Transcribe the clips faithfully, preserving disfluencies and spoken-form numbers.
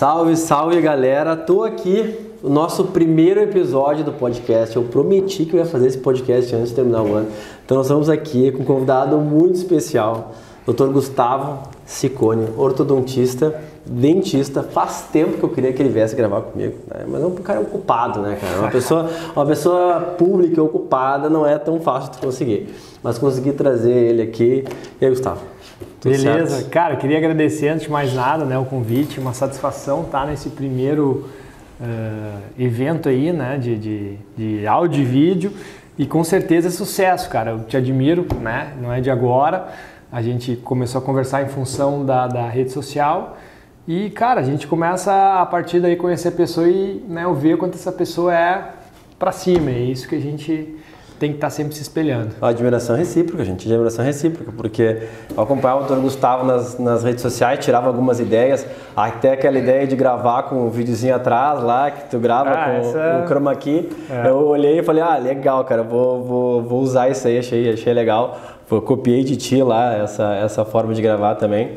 Salve, salve galera, tô aqui no nosso primeiro episódio do podcast. Eu prometi que eu ia fazer esse podcast antes de terminar o ano. Então nós estamos aqui com um convidado muito especial, doutor Gustavo Ciccone, ortodontista, dentista. Faz tempo que eu queria que ele viesse gravar comigo, né? Mas é um cara ocupado, né, cara? Uma pessoa, uma pessoa pública ocupada não é tão fácil de conseguir. Mas consegui trazer ele aqui. E aí, Gustavo? Tudo Beleza, certo? Cara, queria agradecer antes de mais nada, né, o convite, uma satisfação estar nesse primeiro uh, evento aí, né, de, de, de áudio e vídeo, e com certeza é sucesso, cara, eu te admiro, né, não é de agora, a gente começou a conversar em função da, da rede social e, cara, a gente começa a partir daí conhecer a pessoa e, né, eu ver quanto essa pessoa é pra cima, é isso que a gente tem que estar sempre se espelhando. A admiração recíproca, gente, admiração recíproca, porque eu acompanhava o doutor Gustavo nas, nas redes sociais, tirava algumas ideias, até aquela ideia de gravar com um videozinho atrás lá, que tu grava ah, com essa... o chroma key, é. Eu olhei e falei, ah, legal, cara, vou, vou, vou usar isso aí, achei, achei legal, eu copiei de ti lá essa, essa forma de gravar também,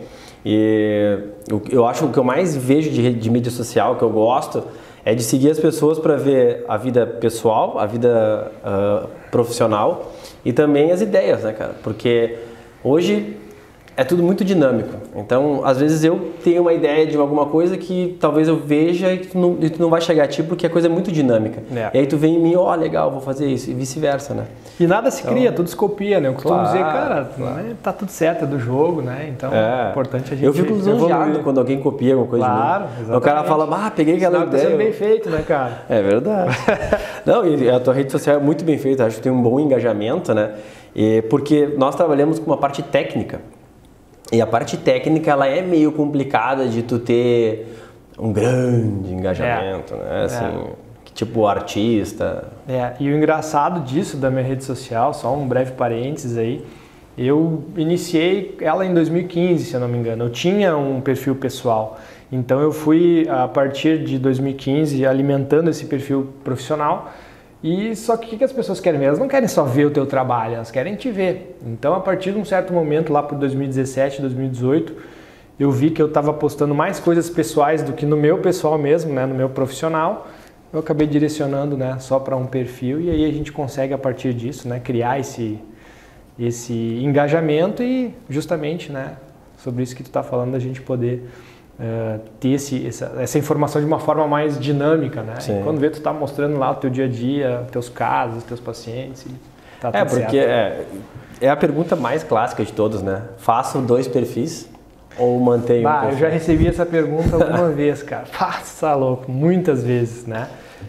e eu, eu acho que o que eu mais vejo de, de mídia social, que eu gosto, é de seguir as pessoas para ver a vida pessoal, a vida uh, profissional e também as ideias, né, cara? Porque hoje é tudo muito dinâmico. Então, às vezes eu tenho uma ideia de alguma coisa que talvez eu veja e tu não, e tu não vai chegar a ti porque a coisa é muito dinâmica. É. E aí tu vem em mim, ó, oh, legal, vou fazer isso, e vice-versa, né? E nada se cria, então, tudo se copia, né? Eu costumo claro, dizer, cara, claro. Né, tá tudo certo, é do jogo, né? Então, é importante a gente Eu fico lisonjeado quando alguém copia alguma coisa claro, de mim. O cara fala, ah, peguei aquela Senão ideia. Tá sendo bem feito, né, cara? É verdade. Não, e a tua rede social é muito bem feita, acho que tem um bom engajamento, né? E porque nós trabalhamos com uma parte técnica. E a parte técnica, ela é meio complicada de tu ter um grande engajamento, é. né? Assim, é. Tipo artista. É, e o engraçado disso, da minha rede social, só um breve parênteses aí, eu iniciei ela em dois mil e quinze, se eu não me engano. Eu tinha um perfil pessoal, então eu fui, a partir de dois mil e quinze, alimentando esse perfil profissional. E só que o que as pessoas querem ver? Elas não querem só ver o teu trabalho, elas querem te ver. Então, a partir de um certo momento, lá por dois mil e dezessete, dois mil e dezoito, eu vi que eu estava postando mais coisas pessoais do que no meu pessoal mesmo, né, no meu profissional. Eu acabei direcionando, né, só para um perfil e aí a gente consegue, a partir disso, né, criar esse, esse engajamento e justamente, né, sobre isso que tu está falando, a gente poder Uh, ter esse, essa, essa informação de uma forma mais dinâmica, né? E quando vê, tu tá mostrando lá o teu dia a dia, teus casos, teus pacientes. Tá é, tudo porque é, é a pergunta mais clássica de todos, né? Faço dois perfis ou mantenho bah, um perfil? Eu já recebi essa pergunta alguma vez, cara. Passa louco, muitas vezes, né?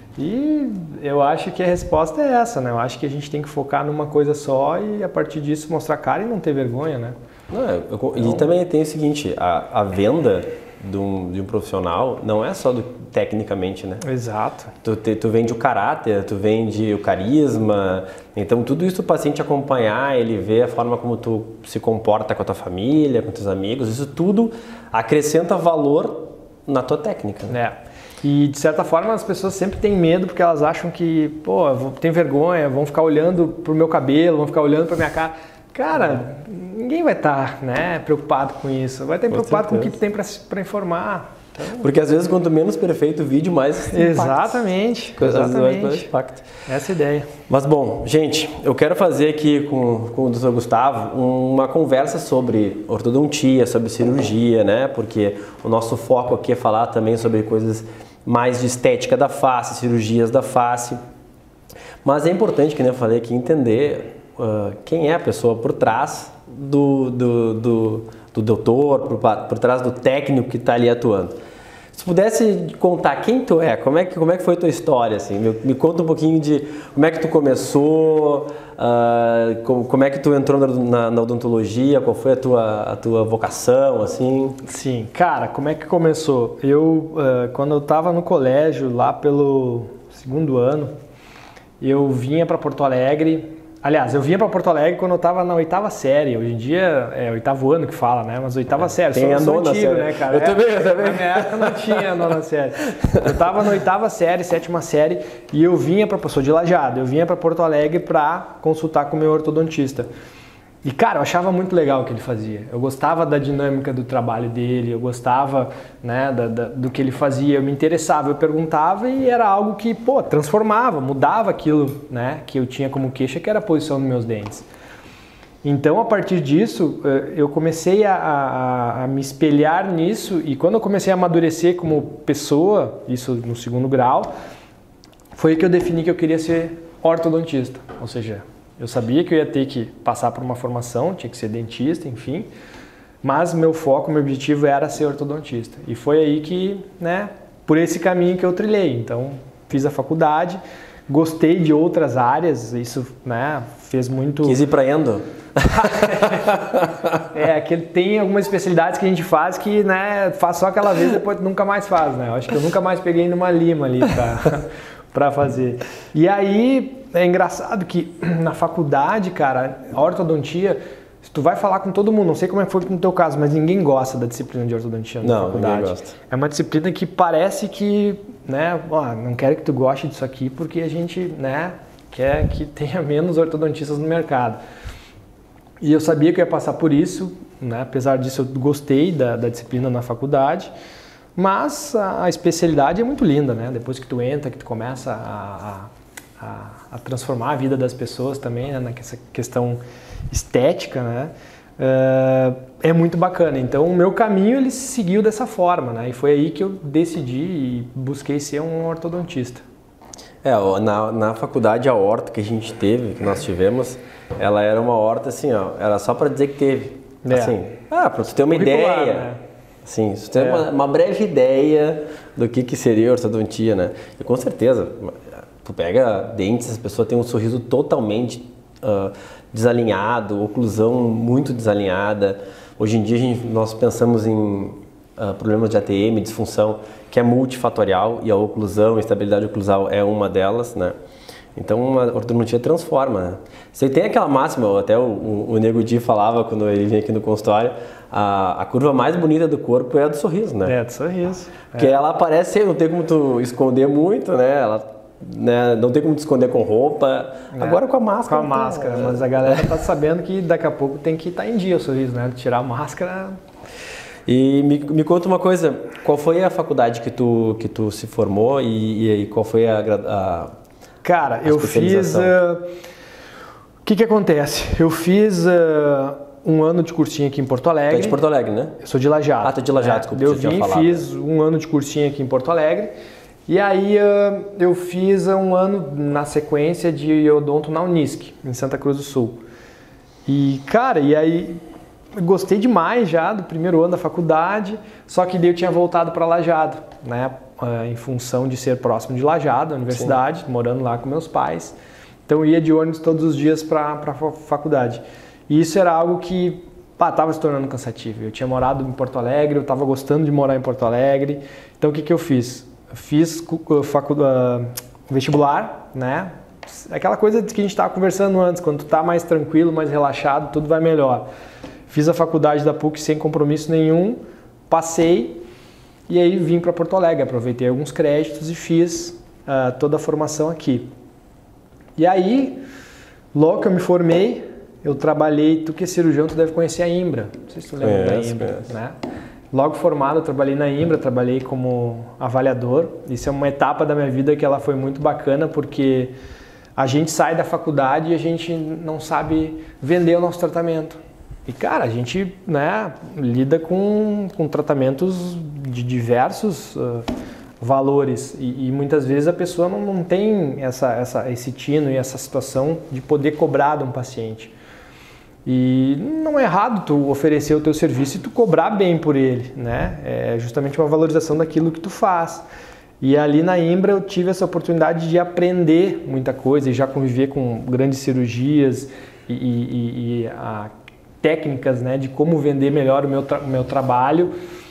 E eu acho que a resposta é essa, né? Eu acho que a gente tem que focar numa coisa só e a partir disso mostrar cara e não ter vergonha, né? Não, eu, eu, então, e também tem o seguinte, a, a venda De um, de um profissional não é só do, tecnicamente, né? Exato. Tu, te, tu vende o caráter, tu vende o carisma, então tudo isso o paciente acompanhar, ele vê a forma como tu se comporta com a tua família, com teus amigos, isso tudo acrescenta valor na tua técnica. Né? É. E de certa forma as pessoas sempre têm medo porque elas acham que, pô, eu tenho vergonha, vão ficar olhando pro meu cabelo, vão ficar olhando pra minha cara. Cara, ninguém vai estar, né, preocupado com isso. Vai estar preocupado com o que tu tem para informar. Então... Porque às vezes quanto menos perfeito o vídeo, mais Exatamente. Exatamente. Mais impacto. Essa é a ideia. Mas bom, gente, eu quero fazer aqui com, com o doutor Gustavo uma conversa sobre ortodontia, sobre cirurgia, né? Porque o nosso foco aqui é falar também sobre coisas mais de estética da face, cirurgias da face. Mas é importante, que nem eu falei aqui, entender Uh, quem é a pessoa por trás do, do, do, do doutor, por, por trás do técnico que está ali atuando. Se pudesse contar quem tu é, como é que, como é que foi a tua história? Assim? Me, me conta um pouquinho de como é que tu começou, uh, como, como é que tu entrou na, na odontologia, qual foi a tua, a tua vocação, assim? Sim, cara, como é que começou? Eu, uh, quando eu estava no colégio, lá pelo segundo ano, eu vinha para Porto Alegre. Aliás, eu vinha para Porto Alegre quando eu estava na oitava série. Hoje em dia é oitavo ano que fala, né? Mas oitava é, série. Tem sou, a sou nona antigo, série. Né, cara? Eu é, também, eu também. Na minha época não tinha a nona série. Eu estava na oitava série, sétima série, e eu vinha para, sou de Lajeado, eu vinha para Porto Alegre para consultar com o meu ortodontista. E, cara, eu achava muito legal o que ele fazia. Eu gostava da dinâmica do trabalho dele, eu gostava, né, da, da, do que ele fazia, eu me interessava, eu perguntava e era algo que, pô, transformava, mudava aquilo, né, que eu tinha como queixa, que era a posição dos meus dentes. Então, a partir disso, eu comecei a, a, a me espelhar nisso e quando eu comecei a amadurecer como pessoa, isso no segundo grau, foi aí que eu defini que eu queria ser ortodontista, ou seja, eu sabia que eu ia ter que passar por uma formação, tinha que ser dentista, enfim, mas meu foco, meu objetivo era ser ortodontista. E foi aí que, né, por esse caminho que eu trilhei. Então, fiz a faculdade, gostei de outras áreas, isso, né, fez muito... Quis ir para endo? É, que tem algumas especialidades que a gente faz que, né, faz só aquela vez e depois nunca mais faz, né? Eu acho que eu nunca mais peguei numa lima ali pra, pra fazer. E aí... É engraçado que na faculdade, cara, a ortodontia, se tu vai falar com todo mundo, não sei como é que foi no teu caso, mas ninguém gosta da disciplina de ortodontia na não, faculdade. Ninguém gosta. É uma disciplina que parece que, né, ó, não quero que tu goste disso aqui porque a gente, né, quer que tenha menos ortodontistas no mercado. E eu sabia que eu ia passar por isso, né, apesar disso eu gostei da, da disciplina na faculdade, mas a, a especialidade é muito linda, né, depois que tu entra, que tu começa a... a A, a transformar a vida das pessoas também, né, nessa questão estética, né, uh, é muito bacana. Então, o meu caminho ele seguiu dessa forma, né, e foi aí que eu decidi e busquei ser um ortodontista. É, na, na faculdade a horta que a gente teve, que nós tivemos, ela era uma horta assim, ó, era só para dizer que teve, é. assim, ah, para você ter uma Curricular, ideia. né? Sim, você tem é. uma, uma breve ideia do que, que seria ortodontia, né, e com certeza... Tu pega dentes, as pessoas têm um sorriso totalmente uh, desalinhado, oclusão muito desalinhada. Hoje em dia a gente, nós pensamos em uh, problemas de A T M, disfunção, que é multifatorial e a oclusão, a estabilidade oclusal é uma delas, né? Então uma ortodontia transforma, né? Você tem aquela máxima, até o, o, o Nego Di falava quando ele vinha aqui no consultório, a, a curva mais bonita do corpo é a do sorriso, né? É, do sorriso. Porque é. ela aparece, não tem como tu esconder muito, né? Ela, né? Não tem como te esconder com roupa, é. agora com a máscara. Com a máscara, mas a galera tá sabendo que daqui a pouco tem que estar em dia o sorriso, né? Tirar a máscara... E me, me conta uma coisa, qual foi a faculdade que tu, que tu se formou e, e qual foi a... a Cara, a eu fiz... O uh, que que acontece? Eu fiz... Uh, um ano de cursinho aqui em Porto Alegre. Tu é de Porto Alegre, né? Eu sou de Lajeado. Ah, tu é de Lajeado, desculpa, eu você tinha vim, falado. fiz um ano de cursinho aqui em Porto Alegre. E aí uh, eu fiz um ano na sequência de odonto na Unisc, em Santa Cruz do Sul. E, cara, e aí gostei demais já do primeiro ano da faculdade, só que daí eu tinha voltado para Lajeado, né? Uh, em função de ser próximo de Lajeado, a universidade, Sim. morando lá com meus pais. Então eu ia de ônibus todos os dias para a faculdade. E isso era algo que estava se tornando cansativo. Eu tinha morado em Porto Alegre, eu estava gostando de morar em Porto Alegre. Então o que, que eu fiz? Eu fiz uh, facu, uh, vestibular, né? Aquela coisa que a gente estava conversando antes, quando tu está mais tranquilo, mais relaxado, tudo vai melhor. Fiz a faculdade da P U C sem compromisso nenhum, passei e aí vim para Porto Alegre. Aproveitei alguns créditos e fiz uh, toda a formação aqui. E aí, logo que eu me formei, eu trabalhei, tu que é cirurgião, tu deve conhecer a Imbra. Não sei se tu lembra conheço, da Imbra, conheço. né? Logo formado, eu trabalhei na Imbra, trabalhei como avaliador. Isso é uma etapa da minha vida que ela foi muito bacana, porque a gente sai da faculdade e a gente não sabe vender o nosso tratamento. E, cara, a gente, né, lida com, com tratamentos de diversos uh, valores e, e muitas vezes a pessoa não, não tem essa, essa, esse tino e essa situação de poder cobrar de um paciente. E não é errado tu oferecer o teu serviço e tu cobrar bem por ele, né? É justamente uma valorização daquilo que tu faz. E ali na Imbra eu tive essa oportunidade de aprender muita coisa e já conviver com grandes cirurgias e, e, e a, técnicas, né, de como vender melhor o meu, tra meu trabalho.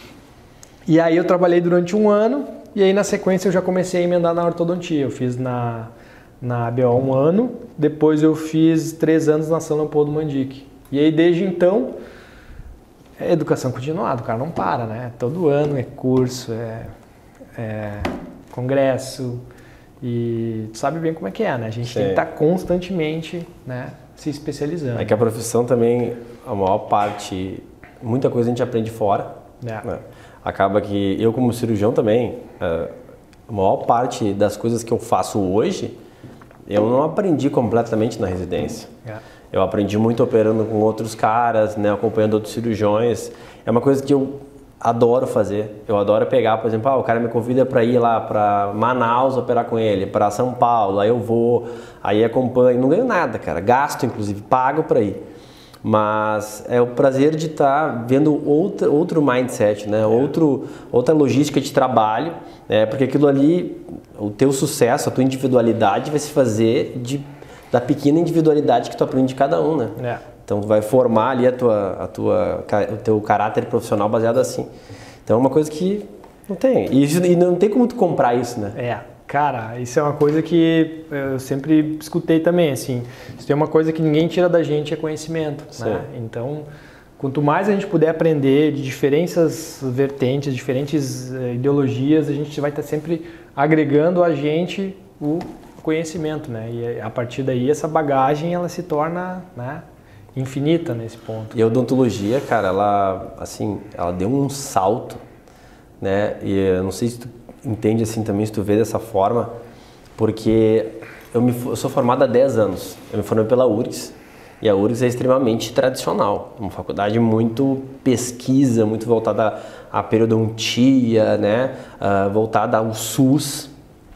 E aí eu trabalhei durante um ano e aí na sequência eu já comecei a emendar na ortodontia. Eu fiz na... na A B O um ano, depois eu fiz três anos na São Leopoldo Mandic. E aí desde então, é educação continuada, o cara não para, né? Todo ano é curso, é, é congresso, e tu sabe bem como é que é, né? A gente Sim. tem que estar constantemente, né, se especializando. É que a profissão também, a maior parte, muita coisa a gente aprende fora. É. Né? Acaba que eu como cirurgião também, a maior parte das coisas que eu faço hoje, eu não aprendi completamente na residência. É. Eu aprendi muito operando com outros caras, né, acompanhando outros cirurgiões. É uma coisa que eu adoro fazer. Eu adoro pegar, por exemplo, ah, o cara me convida para ir lá para Manaus operar com ele, para São Paulo, aí eu vou, aí acompanho, não ganho nada, cara, gasto inclusive, pago para ir. Mas é o prazer de estar vendo outra, outro mindset, né? É. Outro, outra logística de trabalho, né? Porque aquilo ali, o teu sucesso, a tua individualidade vai se fazer de, da pequena individualidade que tu aprende de cada um, né? É. Então tu vai formar ali a tua, a tua, o teu caráter profissional baseado assim. Então é uma coisa que não tem, e, isso, e não tem como tu comprar isso, né? É. Cara, isso é uma coisa que eu sempre escutei também, assim, se tem uma coisa que ninguém tira da gente é conhecimento, né? Então, quanto mais a gente puder aprender de diferentes vertentes, diferentes ideologias, a gente vai estar sempre agregando a gente o conhecimento, né? E a partir daí essa bagagem ela se torna, né, infinita nesse ponto. E a odontologia, cara, ela, assim, ela deu um salto, né? E eu não sei se tu entende assim também, se tu vê dessa forma, porque eu, me, eu sou formado há dez anos, eu me formei pela U R G S, e a U R G S é extremamente tradicional, uma faculdade muito pesquisa, muito voltada à periodontia, né, uh, voltada ao SUS,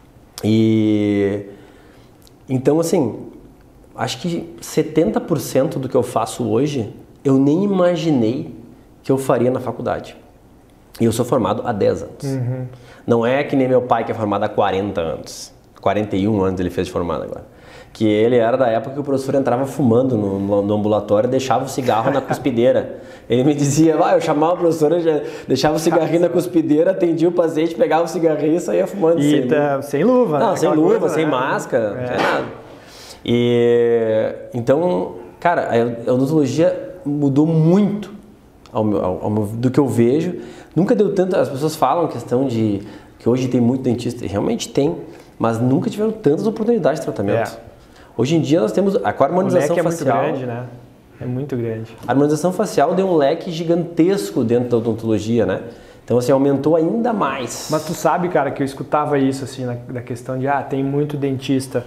e então assim, acho que setenta por cento do que eu faço hoje, eu nem imaginei que eu faria na faculdade. E eu sou formado há dez anos. Uhum. Não é que nem meu pai que é formado há quarenta anos. quarenta e um anos ele fez de formado agora. Que ele era da época que o professor entrava fumando no, no, no ambulatório e deixava o cigarro na cuspideira. Ele me dizia, ah, eu chamava o professor, já deixava o cigarrinho na cuspideira, atendia o paciente, pegava o cigarrinho e saía fumando. E sem, tá, sem luva. Não, né? sem luva, coisa, sem né? máscara, é. sem nada. E, então, cara, a odontologia mudou muito ao meu, ao, ao meu, do que eu vejo. Nunca deu tanto, as pessoas falam questão de que hoje tem muito dentista, e realmente tem, mas nunca tiveram tantas oportunidades de tratamento. É. Hoje em dia nós temos a, com a harmonização o leque facial. É muito grande, né? É muito grande. A harmonização facial deu um leque gigantesco dentro da odontologia, né? Então assim, aumentou ainda mais. Mas tu sabe, cara, que eu escutava isso assim, na, na questão de, ah, tem muito dentista.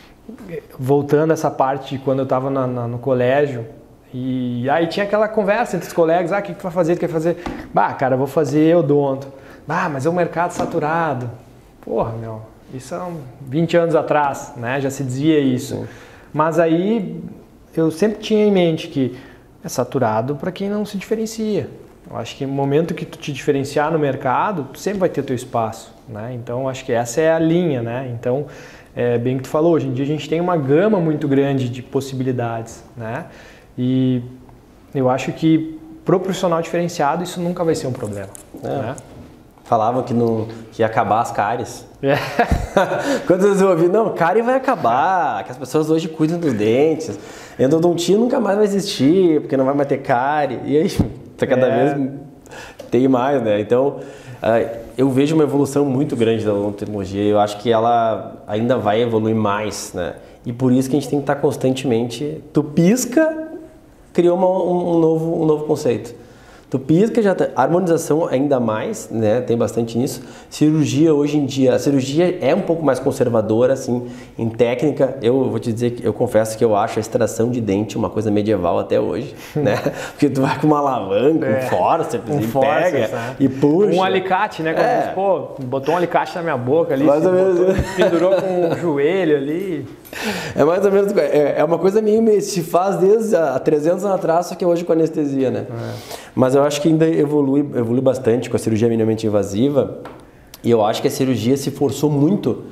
Voltando a essa parte de quando eu estava no colégio, e aí tinha aquela conversa entre os colegas, ah, o que tu vai fazer, tu quer fazer? Bah, cara, eu vou fazer odonto. Ah, mas é um mercado saturado. Porra, meu, isso há vinte anos atrás, né, já se dizia isso. Sim. Mas aí eu sempre tinha em mente que é saturado para quem não se diferencia. Eu acho que no momento que tu te diferenciar no mercado, tu sempre vai ter teu espaço, né? Então, acho que essa é a linha, né? Então, é bem que tu falou, hoje em dia a gente tem uma gama muito grande de possibilidades, né? E eu acho que pro profissional diferenciado isso nunca vai ser um problema. É. Né? Falavam que, não, que ia acabar as cáries. É. Quantas vezes eu ouvi, não, cárie vai acabar, que as pessoas hoje cuidam dos dentes, endodontia nunca mais vai existir, porque não vai mais ter cárie. E aí, cada é. vez tem mais, né? Então, eu vejo uma evolução muito grande da odontologia, eu acho que ela ainda vai evoluir mais, né? E por isso que a gente tem que estar constantemente, tu pisca, criou uma, um, um, novo, um novo conceito. Tu pisca, já tá, harmonização ainda mais, né? Tem bastante nisso. Cirurgia hoje em dia, a cirurgia é um pouco mais conservadora, assim, em técnica. Eu vou te dizer que eu confesso que eu acho a extração de dente uma coisa medieval até hoje, né? Porque tu vai com uma alavanca, é. um forceps, um e forceps, pega né? e puxa. Um alicate, né? Quando é. diz, pô, botou um alicate na minha boca ali, mais ou menos. Botou, pendurou com o joelho ali. É mais ou menos, é, é uma coisa meio, se faz desde há trezentos anos atrás, só que hoje com anestesia, né? É. Mas eu acho que ainda evolui, evolui bastante com a cirurgia minimamente invasiva, e eu acho que a cirurgia se forçou muito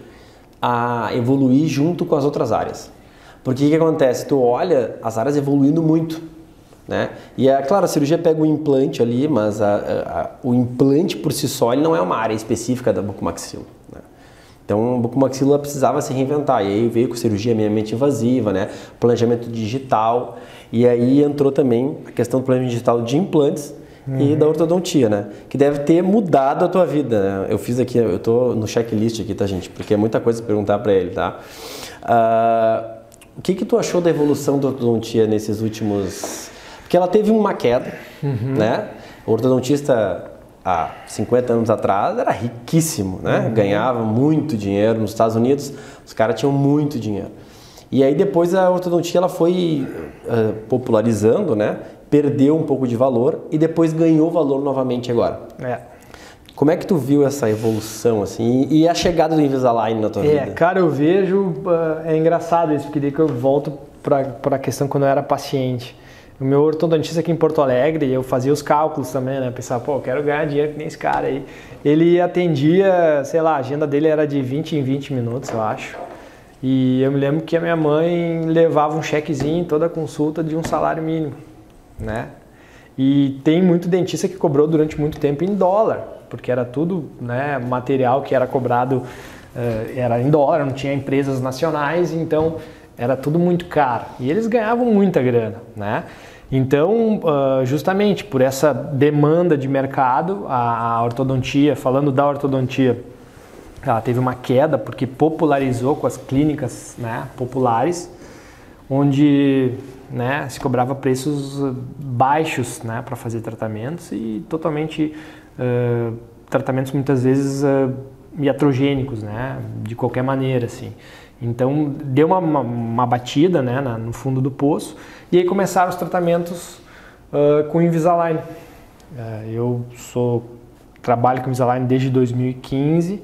a evoluir junto com as outras áreas. Porque o que acontece? Tu olha as áreas evoluindo muito, né? E é claro, a cirurgia pega o implante ali, mas a, a, a, o implante por si só ele não é uma área específica da bucomaxila, né? Então, a bucomaxila precisava se reinventar, e aí veio com cirurgia minimamente invasiva, né? Planejamento digital, e aí entrou também a questão do planejamento digital de implantes uhum. e da ortodontia, né? Que deve ter mudado a tua vida, né? Eu fiz aqui, eu tô no checklist aqui, tá, gente? Porque é muita coisa pra perguntar para ele, tá? Uh, o que que tu achou da evolução da ortodontia nesses últimos... Porque ela teve uma queda, uhum. né? O ortodontista há cinquenta anos atrás era riquíssimo, né? Uhum. Ganhava muito dinheiro. Nos Estados Unidos os caras tinham muito dinheiro. E aí depois a ortodontia ela foi uh, popularizando, né? Perdeu um pouco de valor e depois ganhou valor novamente agora. É. Como é que tu viu essa evolução assim e a chegada do Invisalign na tua é, vida? É, cara, eu vejo, é engraçado isso, porque daí que eu volto para a questão quando eu era paciente. O meu ortodontista aqui em Porto Alegre, eu fazia os cálculos também, né? Pensava, pô, eu quero ganhar dinheiro que nem esse cara aí. Ele atendia, sei lá, a agenda dele era de vinte em vinte minutos, eu acho. E eu me lembro que a minha mãe levava um chequezinho em toda a consulta de um salário mínimo, né? E tem muito dentista que cobrou durante muito tempo em dólar, porque era tudo, né, material que era cobrado, uh, era em dólar, não tinha empresas nacionais, então era tudo muito caro. E eles ganhavam muita grana, né? Então, uh, justamente por essa demanda de mercado, a, a ortodontia, falando da ortodontia, ela teve uma queda porque popularizou com as clínicas, né, populares, onde, né, se cobrava preços baixos, né, para fazer tratamentos e totalmente uh, tratamentos muitas vezes uh, iatrogênicos, né, de qualquer maneira, assim. Então deu uma, uma, uma batida, né, na, no fundo do poço e aí começaram os tratamentos uh, com Invisalign. Uh, eu sou trabalho com Invisalign desde dois mil e quinze.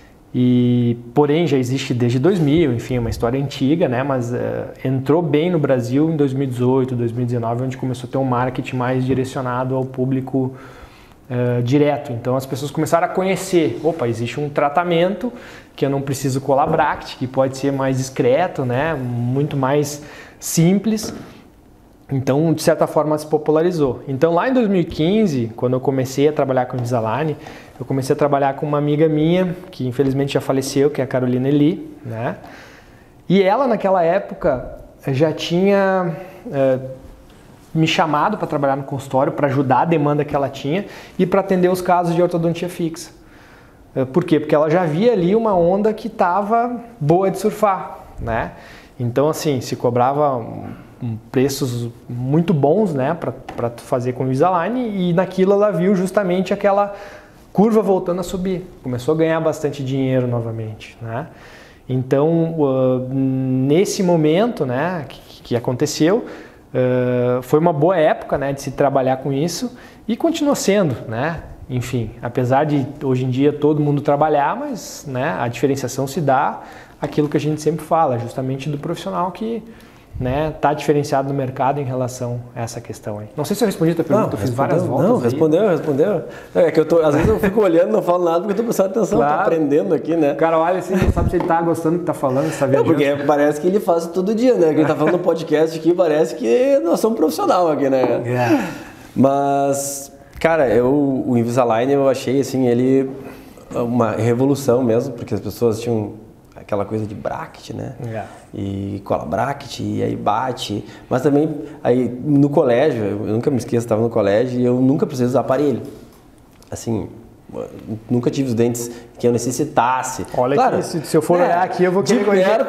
E, porém, já existe desde dois mil, enfim, é uma história antiga, né? Mas uh, entrou bem no Brasil em dois mil e dezoito, dois mil e dezenove, onde começou a ter um marketing mais direcionado ao público uh, direto. Então, as pessoas começaram a conhecer, opa, existe um tratamento que eu não preciso colar bracket, que pode ser mais discreto, né? Muito mais simples. Então, de certa forma, se popularizou. Então, lá em dois mil e quinze, quando eu comecei a trabalhar com Invisalign, eu comecei a trabalhar com uma amiga minha, que infelizmente já faleceu, que é a Carolina Eli, né? E ela, naquela época, já tinha é, me chamado para trabalhar no consultório, para ajudar a demanda que ela tinha e para atender os casos de ortodontia fixa. É, por quê? Porque ela já via ali uma onda que estava boa de surfar, né? Então, assim, se cobrava um, preços muito bons, né, para fazer com o Invisalign, e naquilo ela viu justamente aquela curva voltando a subir, começou a ganhar bastante dinheiro novamente, né? Então, uh, nesse momento, né, que, que aconteceu, uh, foi uma boa época, né, de se trabalhar com isso e continua sendo, né? Enfim, apesar de hoje em dia todo mundo trabalhar, mas, né, a diferenciação se dá aquilo que a gente sempre fala, justamente do profissional que, né, tá diferenciado no mercado em relação a essa questão aí. Não sei se eu respondi a tua pergunta, não, eu fiz várias voltas. Não, respondeu, aí. respondeu. É que eu tô, às vezes eu fico olhando, não falo nada porque eu tô prestando atenção, claro. Tô aprendendo aqui, né? O cara olha assim, não sabe se ele tá gostando do que tá falando, se tá viajando. Não, porque parece que ele faz todo dia, né? Que ele tá falando no podcast aqui, parece que nós somos profissional aqui, né? É. Mas, cara, eu, o Invisalign eu achei, assim, ele uma revolução mesmo, porque as pessoas tinham aquela coisa de bracket, né? Yeah. E cola bracket, e aí bate. Mas também, aí no colégio, eu nunca me esqueço, estava no colégio e eu nunca precisei usar aparelho. Assim, nunca tive os dentes que eu necessitasse. Olha, claro, aqui, se, se eu for é, olhar aqui, eu vou querer corrigir.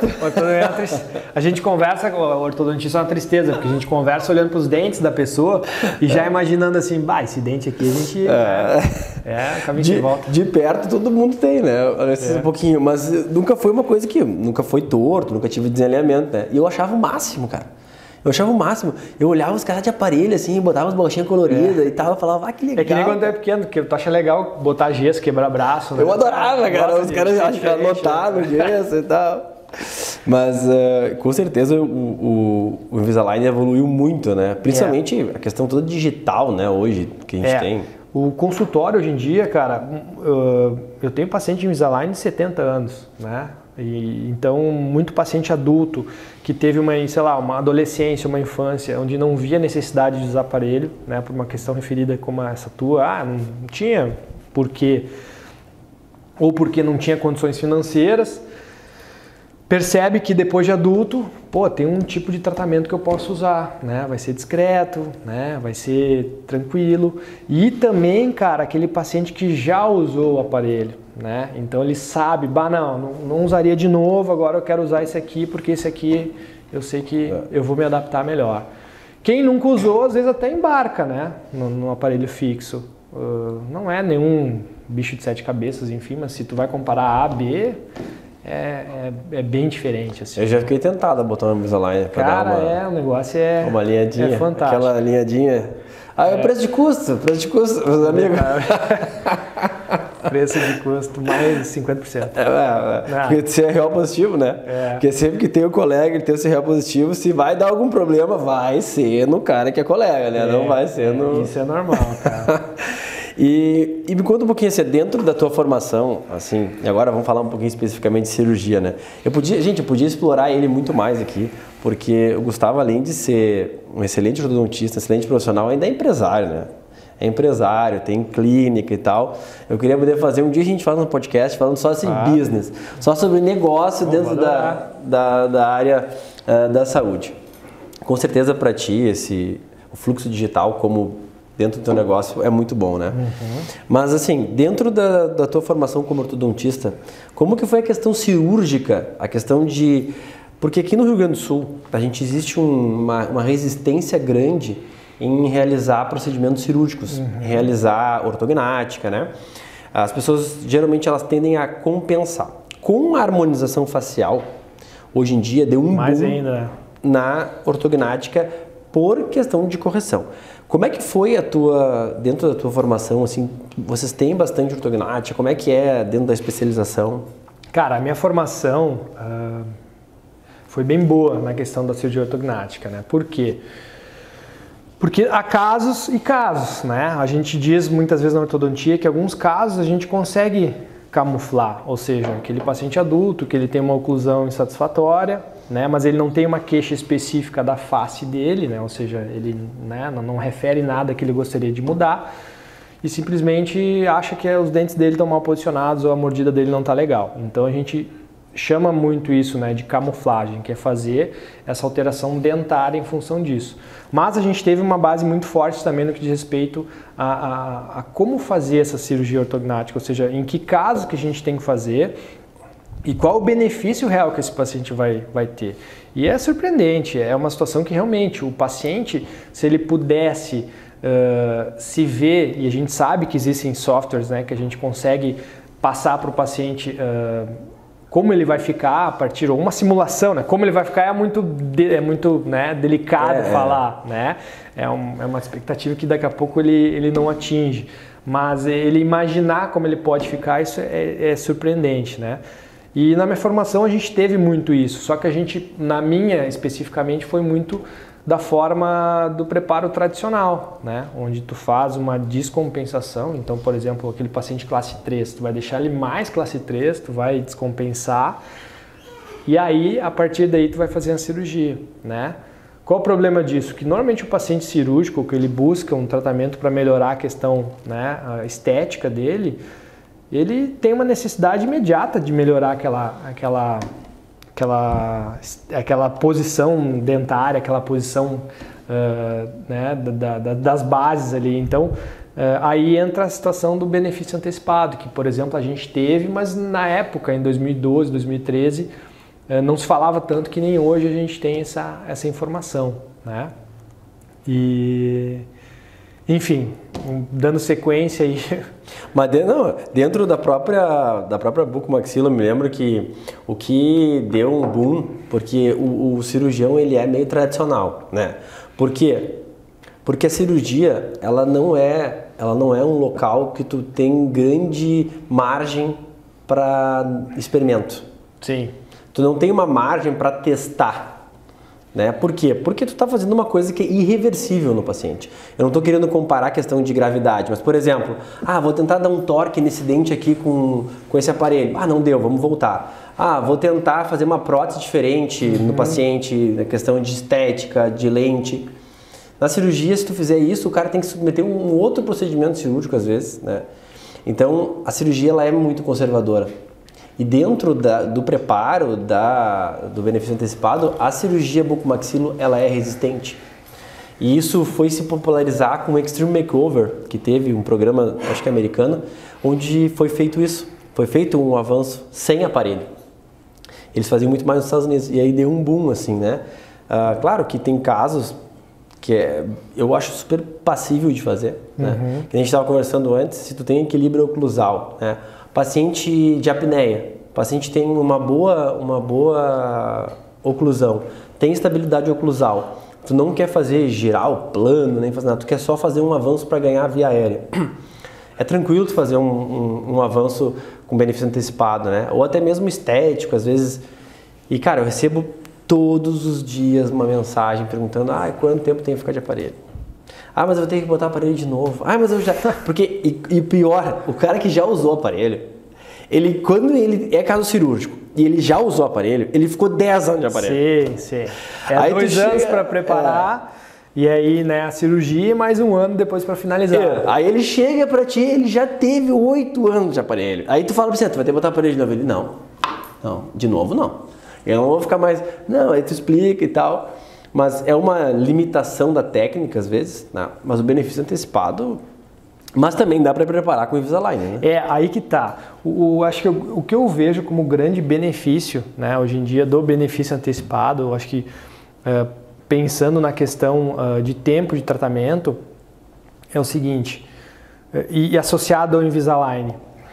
A gente conversa, a ortodontista é uma tristeza, porque a gente conversa olhando para os dentes da pessoa e já imaginando assim, bah, esse dente aqui a gente... É, é caminho de, de volta. De perto todo mundo tem, né? É. Um pouquinho, mas nunca foi uma coisa que... Nunca foi torto, nunca tive desalinhamento, né? E eu achava o máximo, cara. Eu achava o máximo. Eu olhava os caras de aparelho, assim, botava as bolachinhas coloridas é. e tal, eu falava, ah, que legal. É que nem quando tu é pequeno, porque tu acha legal botar gesso, quebrar braço, né? Eu adorava, cara. Os caras acham que anotar no gesso e tal. Mas, uh, com certeza, o, o, o Invisalign evoluiu muito, né? Principalmente é. a questão toda digital, né, hoje, que a gente é. tem. O consultório, hoje em dia, cara, uh, eu tenho paciente de Invisalign de setenta anos, né? E, então, muito paciente adulto que teve uma, sei lá, uma adolescência, uma infância, onde não via necessidade de usar aparelho, né, por uma questão referida como essa tua, ah, não tinha porquê, ou porque não tinha condições financeiras, percebe que depois de adulto, pô, tem um tipo de tratamento que eu posso usar, né? Vai ser discreto, né? Vai ser tranquilo. E também, cara, aquele paciente que já usou o aparelho, né? Então ele sabe, bah, não, não, não usaria de novo, agora eu quero usar esse aqui porque esse aqui eu sei que é. eu vou me adaptar melhor. Quem nunca usou, às vezes até embarca, né? No, no aparelho fixo. Uh, não é nenhum bicho de sete cabeças, enfim, mas se tu vai comparar A, B, é, é, é bem diferente. Assim. Eu já fiquei tentado a botar uma Invisalign. Cara, dar uma, é, o negócio é, uma linhadinha, é fantástico. Aquela linhadinha. Ah, é o preço de custo, preço de custo, meus amigos. Preço de custo mais cinquenta por cento. É, é, é. Porque se é real positivo, né? É. Porque sempre que tem o colega, ele tem esse real positivo, se vai dar algum problema, vai ser no cara que é colega, né? É, não vai ser no... Isso é normal, cara. E, e me conta um pouquinho, assim, dentro da tua formação, assim, e agora vamos falar um pouquinho especificamente de cirurgia, né? Eu podia, gente, eu podia explorar ele muito mais aqui, porque o Gustavo, além de ser um excelente ortodontista, excelente profissional, ainda é empresário, né? É empresário, tem clínica e tal. Eu queria poder fazer, um dia a gente faz um podcast falando só assim, ah. business, só sobre negócio dentro da, da, da área uh, da saúde. Com certeza para ti, esse, o fluxo digital como dentro do teu negócio é muito bom, né? Uhum. Mas assim, dentro da, da tua formação como ortodontista, como que foi a questão cirúrgica, a questão de... Porque aqui no Rio Grande do Sul, a gente existe um, uma, uma resistência grande em realizar procedimentos cirúrgicos, uhum. realizar ortognática, né? As pessoas, geralmente, elas tendem a compensar. Com a harmonização facial, hoje em dia, deu um Mais boom ainda. na ortognática por questão de correção. Como é que foi a tua, dentro da tua formação, assim, vocês têm bastante ortognática, como é que é dentro da especialização? Cara, a minha formação uh, foi bem boa na questão da cirurgia ortognática, né? Por quê? Porque há casos e casos, né? A gente diz muitas vezes na ortodontia que alguns casos a gente consegue camuflar, ou seja, aquele paciente adulto que ele tem uma oclusão insatisfatória, né? Mas ele não tem uma queixa específica da face dele, né? Ou seja, ele, né, não, não refere nada que ele gostaria de mudar e simplesmente acha que os dentes dele estão mal posicionados ou a mordida dele não está legal. Então a gente chama muito isso, né, de camuflagem, que é fazer essa alteração dentária em função disso. Mas a gente teve uma base muito forte também no que diz respeito a, a, a como fazer essa cirurgia ortognática, ou seja, em que casos que a gente tem que fazer e qual o benefício real que esse paciente vai, vai ter. E é surpreendente, é uma situação que realmente o paciente, se ele pudesse uh, se ver, e a gente sabe que existem softwares, né, que a gente consegue passar para o paciente uh, como ele vai ficar a partir, ou uma simulação, né? Como ele vai ficar é muito, de, é muito né, delicado é, falar, é. né? É, um, é uma expectativa que daqui a pouco ele, ele não atinge, mas ele imaginar como ele pode ficar, isso é, é surpreendente, né? E na minha formação a gente teve muito isso, só que a gente, na minha especificamente, foi muito da forma do preparo tradicional, né? Onde tu faz uma descompensação. Então, por exemplo, aquele paciente classe três, tu vai deixar ele mais classe três, tu vai descompensar e aí, a partir daí, tu vai fazer a cirurgia, né? Qual o problema disso? Que normalmente o paciente cirúrgico, que ele busca um tratamento para melhorar a questão, né, a estética dele, ele tem uma necessidade imediata de melhorar aquela... aquela Aquela, aquela posição dentária, aquela posição uh, né, da, da, das bases ali. Então, uh, aí entra a situação do benefício antecipado, que, por exemplo, a gente teve, mas na época, em dois mil e doze, dois mil e treze, uh, não se falava tanto que nem hoje a gente tem essa, essa informação, né? E... Enfim, dando sequência aí. Mas dentro, não, dentro da própria, da própria bucomaxila, eu me lembro que o que deu um boom, porque o, o cirurgião ele é meio tradicional, né? Por quê? Porque a cirurgia, ela não é, ela não é um local que tu tem grande margem para experimento. Sim. Tu não tem uma margem para testar. Né? Por quê? Porque tu está fazendo uma coisa que é irreversível no paciente. Eu não estou querendo comparar a questão de gravidade, mas, por exemplo, ah, vou tentar dar um torque nesse dente aqui com, com esse aparelho. Ah, não deu, vamos voltar. Ah, vou tentar fazer uma prótese diferente uhum. no paciente, na questão de estética, de lente. Na cirurgia, se tu fizer isso, o cara tem que submeter um outro procedimento cirúrgico, às vezes, né? Então, a cirurgia ela é muito conservadora. E dentro da, do preparo da, do benefício antecipado, a cirurgia bucomaxilo ela é resistente. E isso foi se popularizar com o Extreme Makeover, que teve um programa, acho que americano, onde foi feito isso. foi feito um avanço sem aparelho. Eles faziam muito mais nos Estados Unidos, e aí deu um boom, assim, né? Uh, claro que tem casos que é, eu acho super passível de fazer, né? Uhum. Que a gente estava conversando antes, se tu tem equilíbrio oclusal, né? Paciente de apneia, paciente tem uma boa, uma boa oclusão, tem estabilidade oclusal, tu não quer fazer girar o plano, nem fazer nada, tu quer só fazer um avanço para ganhar a via aérea. É tranquilo tu fazer um, um, um avanço com benefício antecipado, né? Ou até mesmo estético, às vezes. E, cara, eu recebo todos os dias uma mensagem perguntando, ah, quanto tempo tem que ficar de aparelho? Ah, mas eu vou ter que botar aparelho de novo. Ah, mas eu já... Porque, e, e pior, o cara que já usou o aparelho, ele, quando ele é caso cirúrgico e ele já usou o aparelho, ele ficou dez anos de aparelho. Sim, sim. É aí dois anos para preparar... É. E aí, né, a cirurgia e mais um ano depois para finalizar. É, aí ele chega pra ti, ele já teve oito anos de aparelho. Aí tu fala pra você, tu vai ter que botar aparelho de novo. Ele, não, não, de novo não. Eu não vou ficar mais... Não, aí tu explica e tal. Mas é uma limitação da técnica, às vezes, né? Mas o benefício antecipado... Mas também dá para preparar com o Invisalign, né? É, aí que tá. O, o, acho que eu, o que eu vejo como grande benefício, né, hoje em dia, do benefício antecipado, eu acho que... É, pensando na questão uh, de tempo de tratamento, é o seguinte, e, e associado ao Invisalign,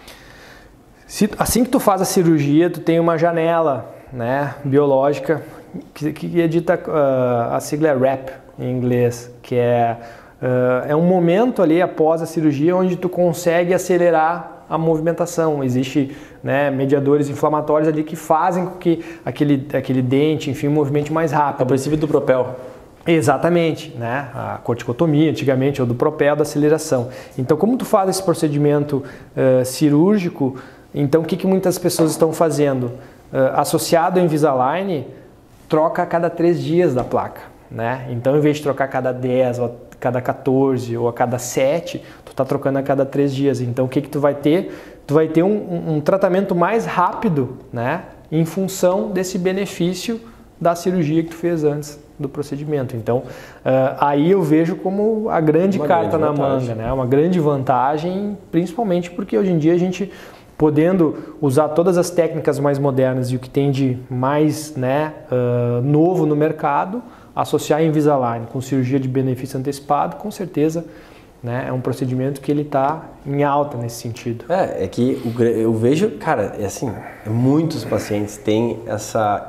se, assim que tu faz a cirurgia, tu tem uma janela, né, biológica, que, que é dita, uh, a sigla é R A P em inglês, que é, uh, é um momento ali após a cirurgia onde tu consegue acelerar a movimentação. Existe, né, mediadores inflamatórios ali que fazem com que aquele, aquele dente, enfim, movimente mais rápido. É o princípio do propel. Exatamente, né? A corticotomia antigamente, ou do propel, da aceleração. Então, como tu faz esse procedimento uh, cirúrgico, então o que, que muitas pessoas estão fazendo? Uh, associado ao Invisalign, troca a cada três dias da placa, né? Então, em vez de trocar a cada dez, ou a cada quatorze, ou a cada sete, tu tá trocando a cada três dias. Então, o que que tu vai ter? Tu vai ter um, um, um tratamento mais rápido, né? Em função desse benefício da cirurgia que tu fez antes do procedimento. Então, uh, aí eu vejo como a grande uma carta grande na vantagem. manga, né? Uma grande vantagem, principalmente porque hoje em dia a gente, podendo usar todas as técnicas mais modernas e o que tem de mais, né, uh, novo no mercado, associar Invisalign com cirurgia de benefício antecipado, com certeza, né, é um procedimento que ele está em alta nesse sentido. É, é que eu vejo, cara, é assim, muitos pacientes têm essa,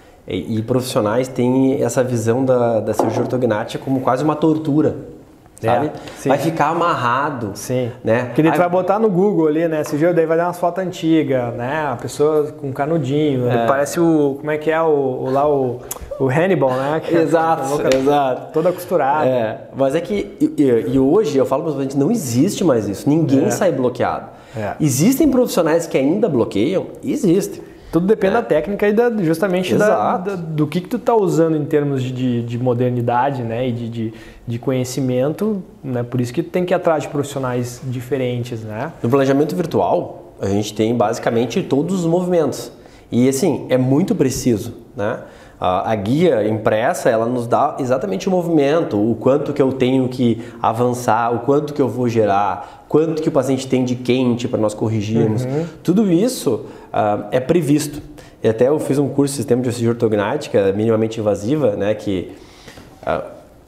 e, e profissionais têm essa visão da, da cirurgia ortognática como quase uma tortura. Sabe? É, vai ficar amarrado. Sim. Né? Porque ele vai botar no Google ali, né? Esse daí vai dar umas fotos antigas, né? A pessoa com canudinho. É. Parece o. Como é que é o, o lá o, o Hannibal, né? Que exato, é, exato. Toda costurada. É. Mas é que. E, e hoje eu falo para os pacientes, não existe mais isso. Ninguém é. sai bloqueado. É. Existem profissionais que ainda bloqueiam? Existem. Tudo depende é. da técnica e da, justamente da, da, do que, que tu está usando em termos de, de modernidade, né, e de, de, de conhecimento, né, por isso que tu tem que ir atrás de profissionais diferentes, né? No planejamento virtual, a gente tem basicamente todos os movimentos e assim, é muito preciso, né? A, a guia impressa, ela nos dá exatamente o movimento, o quanto que eu tenho que avançar, o quanto que eu vou gerar, quanto que o paciente tem de quente para nós corrigirmos. Uhum. Tudo isso uh, é previsto. E até eu fiz um curso de sistema de cirurgia ortognática minimamente invasiva, né, que uh,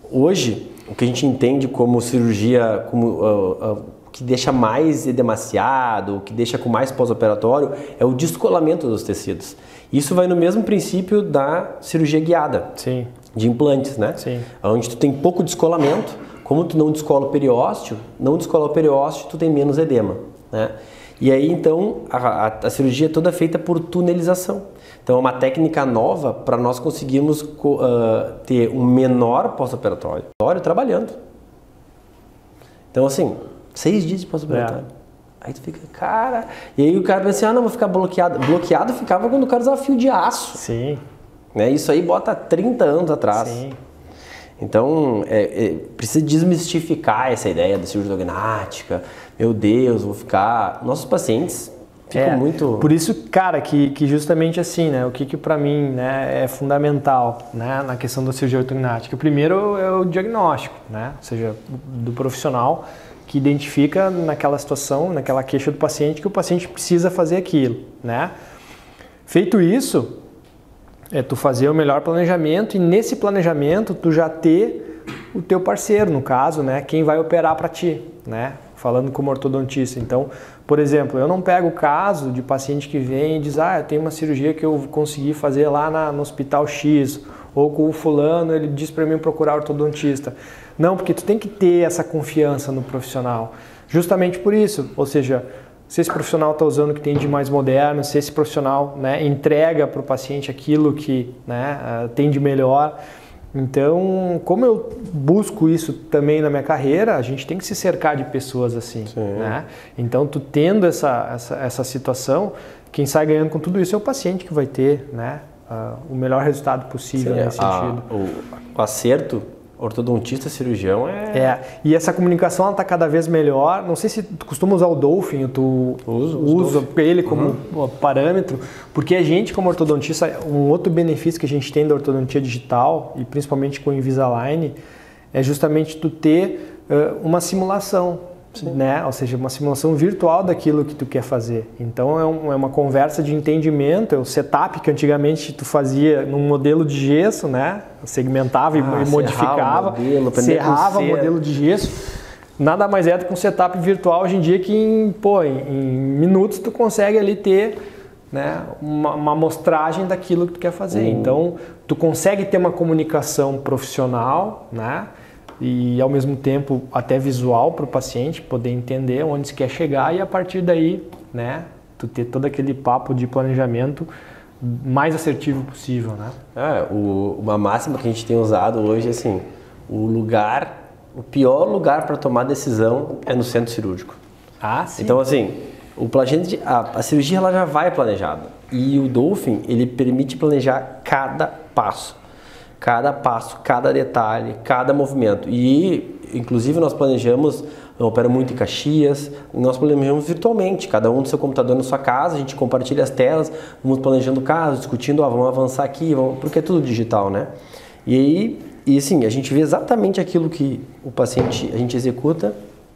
hoje o que a gente entende como cirurgia, como uh, uh, que deixa mais edemaciado, o que deixa com mais pós-operatório, é o descolamento dos tecidos. Isso vai no mesmo princípio da cirurgia guiada, Sim. de implantes, né? Sim. Onde tu tem pouco descolamento, como tu não descola o periósteo, não descola o periósteo, tu tem menos edema, né? E aí então a, a, a cirurgia é toda feita por tunelização. Então é uma técnica nova para nós conseguirmos uh, ter um menor pós-operatório trabalhando. Então assim, seis dias de pós-operatório. É. Aí tu fica, cara... E aí o cara pensa assim, ah não, vou ficar bloqueado. Bloqueado ficava quando o cara usava fio de aço. Sim. Né? Isso aí bota trinta anos atrás. Sim. Então, é, é, precisa desmistificar essa ideia da cirurgia ortognática. Meu Deus, vou ficar... Nossos pacientes ficam é, muito... Por isso, cara, que, que justamente assim, né? O que que pra mim, né, é fundamental, né, na questão da cirurgia ortognática. O primeiro é o diagnóstico, né? Ou seja, do profissional que identifica naquela situação, naquela queixa do paciente, que o paciente precisa fazer aquilo, né? Feito isso, é tu fazer o melhor planejamento e nesse planejamento tu já ter o teu parceiro, no caso, né? Quem vai operar para ti, né? Falando como ortodontista. Então, por exemplo, eu não pego o caso de paciente que vem e diz, ah, eu tenho uma cirurgia que eu consegui fazer lá na, no hospital X, ou com o fulano, ele diz para mim procurar ortodontista. Não, porque tu tem que ter essa confiança no profissional. Justamente por isso, ou seja, se esse profissional está usando o que tem de mais moderno, se esse profissional, né, entrega para o paciente aquilo que, né, tem de melhor. Então, como eu busco isso também na minha carreira, a gente tem que se cercar de pessoas assim, né? Então, tu tendo essa, essa, essa situação, quem sai ganhando com tudo isso é o paciente que vai ter, né, uh, o melhor resultado possível. Sim, nesse a, sentido. O, o acerto ortodontista, cirurgião é... É, e essa comunicação está cada vez melhor. Não sei se tu costuma usar o Dolphin, tu uso, usa ele como uhum. parâmetro, porque a gente como ortodontista, um outro benefício que a gente tem da ortodontia digital, e principalmente com o Invisalign, é justamente tu ter uh, uma simulação. Sim. Né? Ou seja, uma simulação virtual daquilo que tu quer fazer. Então é, um, é uma conversa de entendimento, é o setup que antigamente tu fazia num modelo de gesso, né? Segmentava ah, e modificava, serrava o modelo de gesso. Nada mais é do que um setup virtual hoje em dia que em, pô, em, em minutos tu consegue ali ter, né, uma, uma amostragem daquilo que tu quer fazer. Uhum. Então tu consegue ter uma comunicação profissional, né? E ao mesmo tempo até visual para o paciente poder entender onde se quer chegar e a partir daí, né, tu ter todo aquele papo de planejamento mais assertivo possível, né? É, o, uma máxima que a gente tem usado hoje é assim, o lugar, o pior lugar para tomar decisão é no centro cirúrgico. Ah, sim. Então assim, o planejamento, a, a cirurgia ela já vai planejada e o Dolphin ele permite planejar cada passo. Cada passo, cada detalhe, cada movimento. E, inclusive, nós planejamos, eu opero muito em Caxias, nós planejamos virtualmente, cada um no seu computador na sua casa, a gente compartilha as telas, vamos planejando o caso, discutindo, ó, vamos avançar aqui, vamos, porque é tudo digital, né? E aí, e assim, a gente vê exatamente aquilo que o paciente, a gente executa,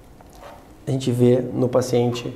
a gente vê no paciente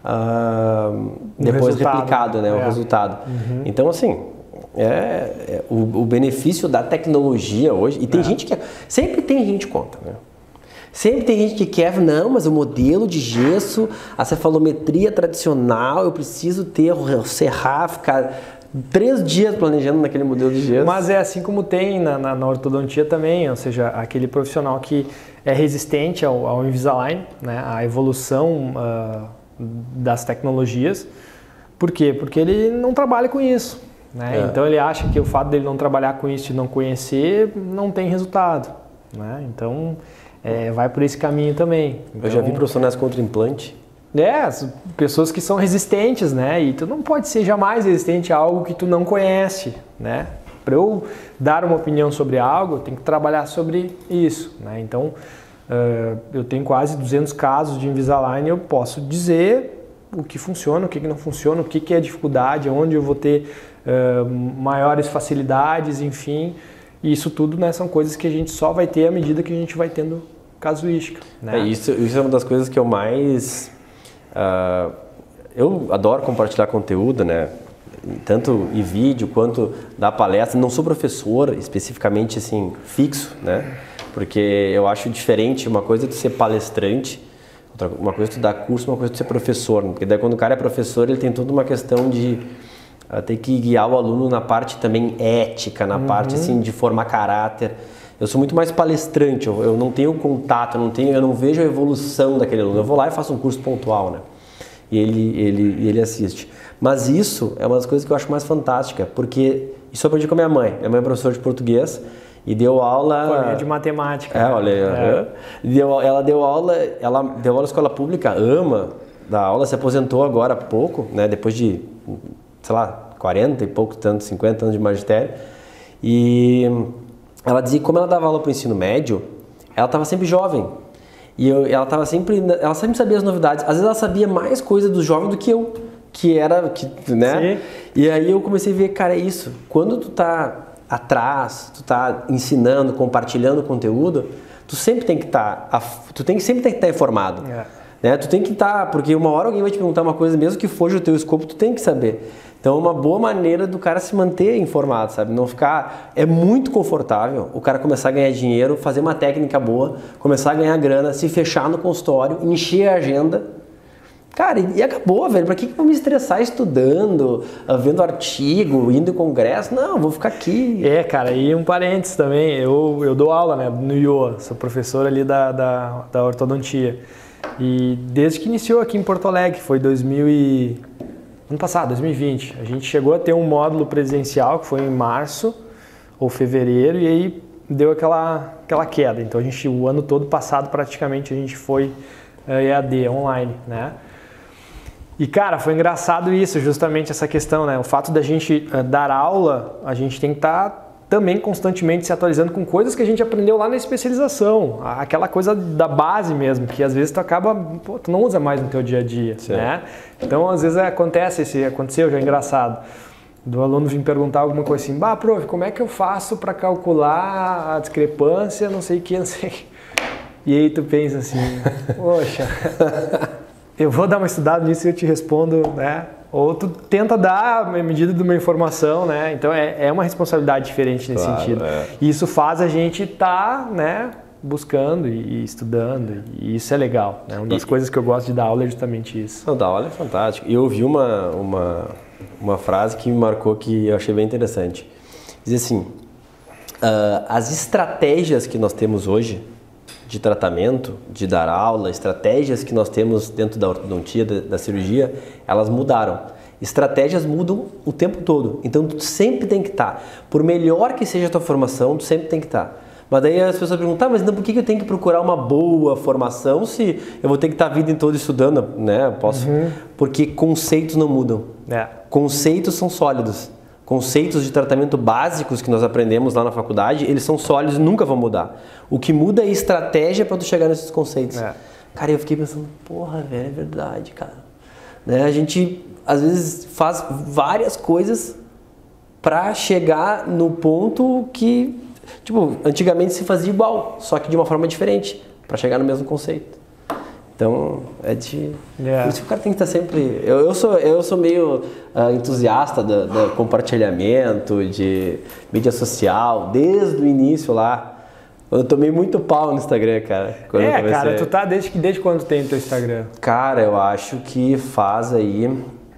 uh, depois replicado, né? É. O resultado. Uhum. Então, assim... É, é o, o benefício da tecnologia hoje, e tem é. gente que, sempre tem gente contra, né? Sempre tem gente que quer, não, mas o modelo de gesso, a cefalometria tradicional, eu preciso ter, serrar, ficar três dias planejando naquele modelo de gesso. Mas é assim como tem na, na, na ortodontia também, ou seja, aquele profissional que é resistente ao, ao Invisalign, né, à evolução uh, das tecnologias. Por quê? Porque ele não trabalha com isso. Né? É. Então ele acha que o fato dele não trabalhar com isso e não conhecer não tem resultado, né? Então é, vai por esse caminho também. Então, eu já vi profissionais contra implante. É, as pessoas que são resistentes, né? E tu não pode ser jamais resistente a algo que tu não conhece, né? Para eu dar uma opinião sobre algo, eu tenho que trabalhar sobre isso, né? Então uh, eu tenho quase duzentos casos de Invisalign e eu posso dizer o que funciona, o que não funciona, o que é dificuldade, onde eu vou ter uh, maiores facilidades, enfim. E isso tudo, né, são coisas que a gente só vai ter à medida que a gente vai tendo casuística. Né? É, isso, isso é uma das coisas que eu mais... Uh, eu adoro compartilhar conteúdo, né? Tanto em vídeo quanto da palestra. Não sou professor especificamente assim, fixo, né? Porque eu acho diferente uma coisa de ser palestrante, uma coisa é tu dar curso, uma coisa é tu ser professor, porque daí quando o cara é professor ele tem toda uma questão de uh, ter que guiar o aluno na parte também ética, na uhum. parte assim de formar caráter. Eu sou muito mais palestrante, eu, eu não tenho contato, eu não, tenho, eu não vejo a evolução daquele aluno. Eu vou lá e faço um curso pontual, né? E ele, ele, ele assiste. Mas isso é uma das coisas que eu acho mais fantástica, porque isso eu aprendi com a minha mãe. Minha mãe é professora de português. E deu aula... de matemática. É, olha, é. Deu, ela deu aula, ela deu aula na escola pública, ama da aula, se aposentou agora há pouco, né, depois de, sei lá, quarenta e pouco, tanto, cinquenta anos de magistério. E ela dizia que como ela dava aula para o ensino médio, ela estava sempre jovem. E eu, ela estava sempre, ela sempre sabia as novidades. Às vezes ela sabia mais coisa do jovem do que eu, que era, que, né? Sim. E aí eu comecei a ver, cara, é isso. Quando tu tá atrás, tu tá ensinando, compartilhando conteúdo, tu sempre tem que estar, tá, tu tem que sempre tem que estar tá informado. É. Né? Tu tem que estar, tá, porque uma hora alguém vai te perguntar uma coisa, mesmo que foge o teu escopo, tu tem que saber. Então, uma boa maneira do cara se manter informado, sabe? Não ficar... É muito confortável o cara começar a ganhar dinheiro, fazer uma técnica boa, começar a ganhar grana, se fechar no consultório, encher a agenda. Cara, e acabou, velho. Pra que eu vou me estressar estudando, vendo artigo, indo em congresso? Não, vou ficar aqui. É, cara, e um parênteses também. Eu, eu dou aula, né, no I O A, sou professor ali da, da, da ortodontia. E desde que iniciou aqui em Porto Alegre, foi dois mil e... ano passado, dois mil e vinte, a gente chegou a ter um módulo presencial que foi em março ou fevereiro e aí deu aquela, aquela queda. Então a gente, o ano todo passado praticamente a gente foi uh, E A D, online, né? E cara, foi engraçado isso, justamente essa questão, né? O fato da gente uh, dar aula, a gente tem que estar tá também constantemente se atualizando com coisas que a gente aprendeu lá na especialização, aquela coisa da base mesmo, que às vezes tu acaba, pô, tu não usa mais no teu dia a dia, Sim. né? Então às vezes acontece, esse aconteceu, já é engraçado, do aluno vir perguntar alguma coisa assim, bah, prof, como é que eu faço para calcular a discrepância, não sei o que, não sei o que. E aí tu pensa assim, poxa, eu vou dar uma estudada nisso e eu te respondo, né? Ou tu tenta dar a medida de uma informação, né? Então é, é uma responsabilidade diferente nesse claro, sentido. É. E isso faz a gente estar, tá, né, buscando e, e estudando, e isso é legal. Né? Uma das e, coisas que eu gosto de dar aula é justamente isso. Não, dar aula é fantástico. E eu ouvi uma, uma, uma frase que me marcou que eu achei bem interessante. Diz assim, uh, as estratégias que nós temos hoje de tratamento, de dar aula, estratégias que nós temos dentro da ortodontia, da, da cirurgia, elas mudaram. Estratégias mudam o tempo todo, então tu sempre tem que estar. Por melhor que seja a tua formação, tu sempre tem que estar. Mas daí as pessoas perguntam, tá, mas então por que eu tenho que procurar uma boa formação se eu vou ter que estar a vida toda estudando, né? Posso? Uhum. Porque conceitos não mudam. É. Conceitos são sólidos. Conceitos de tratamento básicos que nós aprendemos lá na faculdade, eles são sólidos e nunca vão mudar. O que muda é a estratégia para tu chegar nesses conceitos. É. Cara, eu fiquei pensando, porra, velho, é verdade, cara. Né? A gente, às vezes, faz várias coisas para chegar no ponto que, tipo, antigamente se fazia igual, só que de uma forma diferente, para chegar no mesmo conceito. Então, é de... Yeah. Por isso que o cara tem que estar sempre... Eu, eu, sou, eu sou meio uh, entusiasta do, do compartilhamento, de mídia social, desde o início lá. Eu tomei muito pau no Instagram, cara. Quando é, eu cara, tu tá desde, desde quando tem o teu Instagram? Cara, eu acho que faz aí...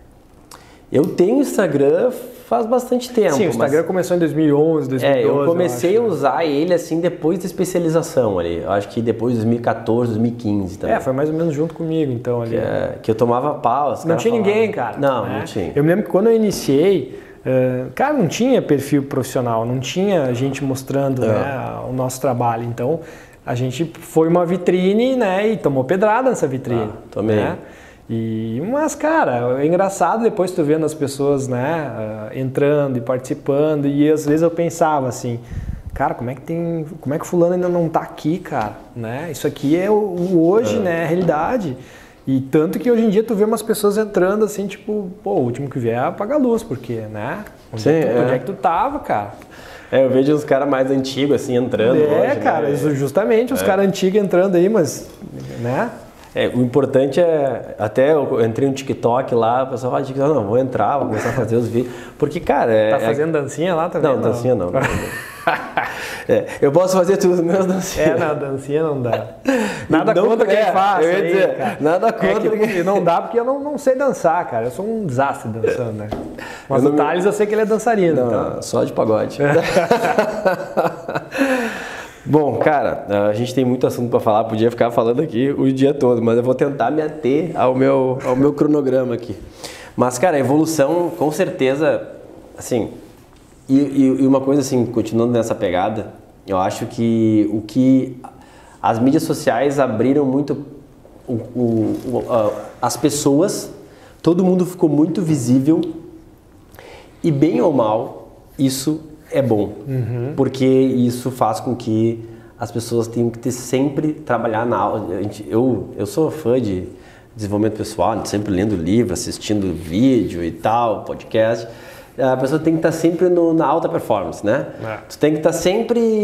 Eu tenho Instagram faz bastante tempo. Sim, o Instagram mas... começou em dois mil e onze, dois mil e doze. É, eu comecei eu a usar ele assim depois da especialização ali. Eu acho que depois de dois mil e quatorze, dois mil e quinze também. É, foi mais ou menos junto comigo então ali. Que, é, que eu tomava pau. Não tinha falavam. ninguém, cara. Não, né? não tinha. Eu me lembro que quando eu iniciei, uh, cara, não tinha perfil profissional, não tinha gente mostrando é. né, o nosso trabalho. Então, a gente foi uma vitrine, né, e tomou pedrada nessa vitrine. Ah, tomei. Né? E, mas, cara, é engraçado depois tu vendo as pessoas, né, uh, entrando e participando, e às vezes eu pensava assim, cara, como é que tem, como é que fulano ainda não tá aqui, cara, né? Isso aqui é o, o hoje, é. né, a realidade. E tanto que hoje em dia tu vê umas pessoas entrando assim, tipo, pô, o último que vier apaga a luz, porque, né? Onde, Sim, é, tu, é. onde é que tu tava, cara? É, eu vejo os caras mais antigos assim entrando. É, hoje, cara, né? justamente os é. caras antigos entrando aí, mas, né? É, o importante é, até eu entrei no TikTok lá, o pessoal fala, TikTok, não, vou entrar, vou começar a fazer os vídeos, porque, cara... É, tá fazendo é... dancinha lá também? Não, não? dancinha não. é, eu posso fazer tudo as minhas dancinhas. É, não, dancinha não dá. Nada não, contra é, quem faz. Eu ia dizer, aí, cara. Nada contra é que quem... Não dá porque eu não, não sei dançar, cara, eu sou um desastre dançando, né? Mas eu o Thales me... eu sei que ele é dançarino. Não, então. Só de pagode. Bom, cara, a gente tem muito assunto para falar, podia ficar falando aqui o dia todo, mas eu vou tentar me ater ao meu, ao meu cronograma aqui. Mas, cara, a evolução, com certeza, assim, e, e uma coisa assim, continuando nessa pegada, eu acho que o que as mídias sociais abriram muito o, o, o, as pessoas, todo mundo ficou muito visível e, bem ou mal, isso é bom, uhum. porque isso faz com que as pessoas tenham que ter sempre trabalhar na aula. Eu, eu sou fã de desenvolvimento pessoal, sempre lendo livro, assistindo vídeo e tal, podcast. A pessoa tem que estar sempre no, na alta performance, né? É. Tu tem que estar sempre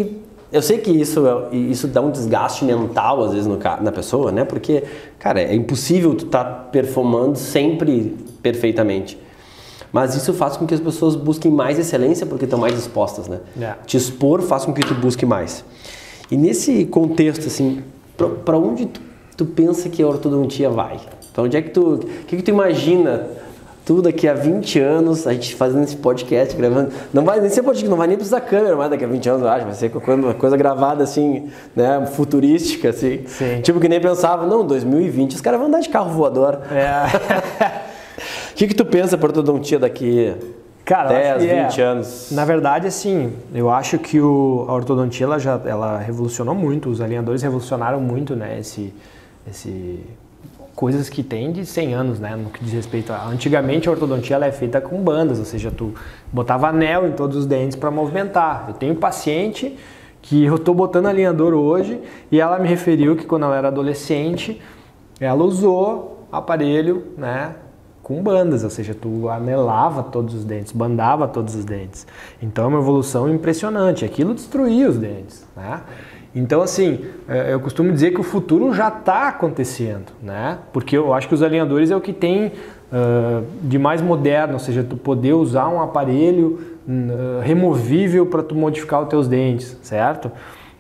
Eu sei que isso, isso dá um desgaste mental, às vezes, no, na pessoa, né? Porque, cara, é impossível tu estar tá performando sempre perfeitamente. Mas isso faz com que as pessoas busquem mais excelência porque estão mais dispostas, né? Yeah. Te expor faz com que tu busque mais. E nesse contexto, assim, para onde tu, tu pensa que a ortodontia vai? Para onde é que tu... O que, que tu imagina tu daqui a vinte anos, a gente fazendo esse podcast, gravando... Não vai nem ser podcast, não vai nem precisar câmera mais daqui a vinte anos, eu acho. Vai ser uma coisa gravada, assim, né? Futurística, assim. Sim. Tipo que nem pensava, não, dois mil e vinte os caras vão andar de carro voador. É... O que, que tu pensa para ortodontia daqui Cara, dez, vinte é. anos? Na verdade, assim, eu acho que o, a ortodontia ela já ela revolucionou muito, os alinhadores revolucionaram muito, né, esse, esse, coisas que tem de cem anos, né, no que diz respeito a... Antigamente a ortodontia ela é feita com bandas, ou seja, tu botava anel em todos os dentes para movimentar. Eu tenho paciente que eu estou botando alinhador hoje e ela me referiu que quando ela era adolescente, ela usou aparelho, né, com bandas, ou seja, tu anelava todos os dentes, bandava todos os dentes. Então é uma evolução impressionante, aquilo destruía os dentes, né? Então assim, eu costumo dizer que o futuro já está acontecendo, né? Porque eu acho que os alinhadores é o que tem uh, de mais moderno, ou seja, tu poder usar um aparelho uh, removível para tu modificar os teus dentes, certo?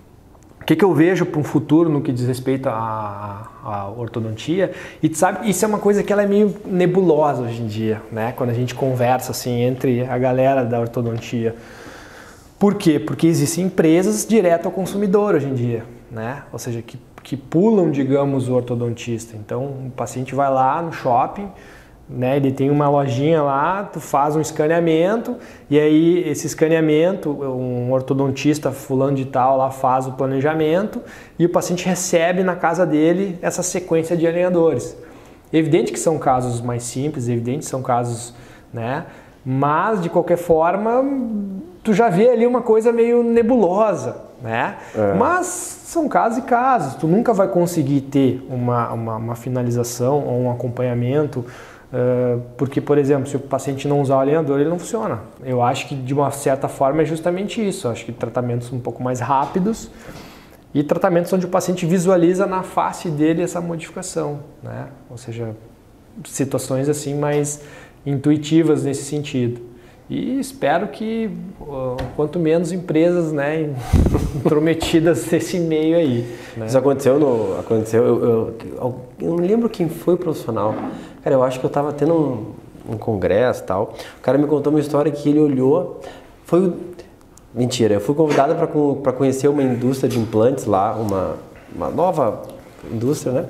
O que, que eu vejo para um futuro no que diz respeito à, à ortodontia? E tu sabe, isso é uma coisa que ela é meio nebulosa hoje em dia, né? Quando a gente conversa assim entre a galera da ortodontia. Por quê? Porque existem empresas direto ao consumidor hoje em dia, né? Ou seja, que, que pulam, digamos, o ortodontista. Então, o paciente vai lá no shopping, né, ele tem uma lojinha lá, tu faz um escaneamento e aí esse escaneamento, um ortodontista fulano de tal lá faz o planejamento e o paciente recebe na casa dele essa sequência de alinhadores. Evidente que são casos mais simples, evidente que são casos, né, mas de qualquer forma tu já vê ali uma coisa meio nebulosa, né? É. Mas são casos e casos, tu nunca vai conseguir ter uma, uma, uma finalização ou um acompanhamento. Uh, porque, por exemplo, se o paciente não usar o alinhador, ele não funciona. Eu acho que, de uma certa forma, é justamente isso. Eu acho que tratamentos um pouco mais rápidos e tratamentos onde o paciente visualiza na face dele essa modificação, né? Ou seja, situações assim mais intuitivas nesse sentido. E espero que uh, quanto menos empresas, né, intrometidas nesse meio aí. Né? Isso aconteceu no... Aconteceu, eu, eu, eu, eu não lembro quem foi o profissional. Cara, eu acho que eu estava tendo um, um congresso e tal. O cara me contou uma história que ele olhou... Foi... Mentira, eu fui convidado para conhecer uma indústria de implantes lá, uma, uma nova indústria, né?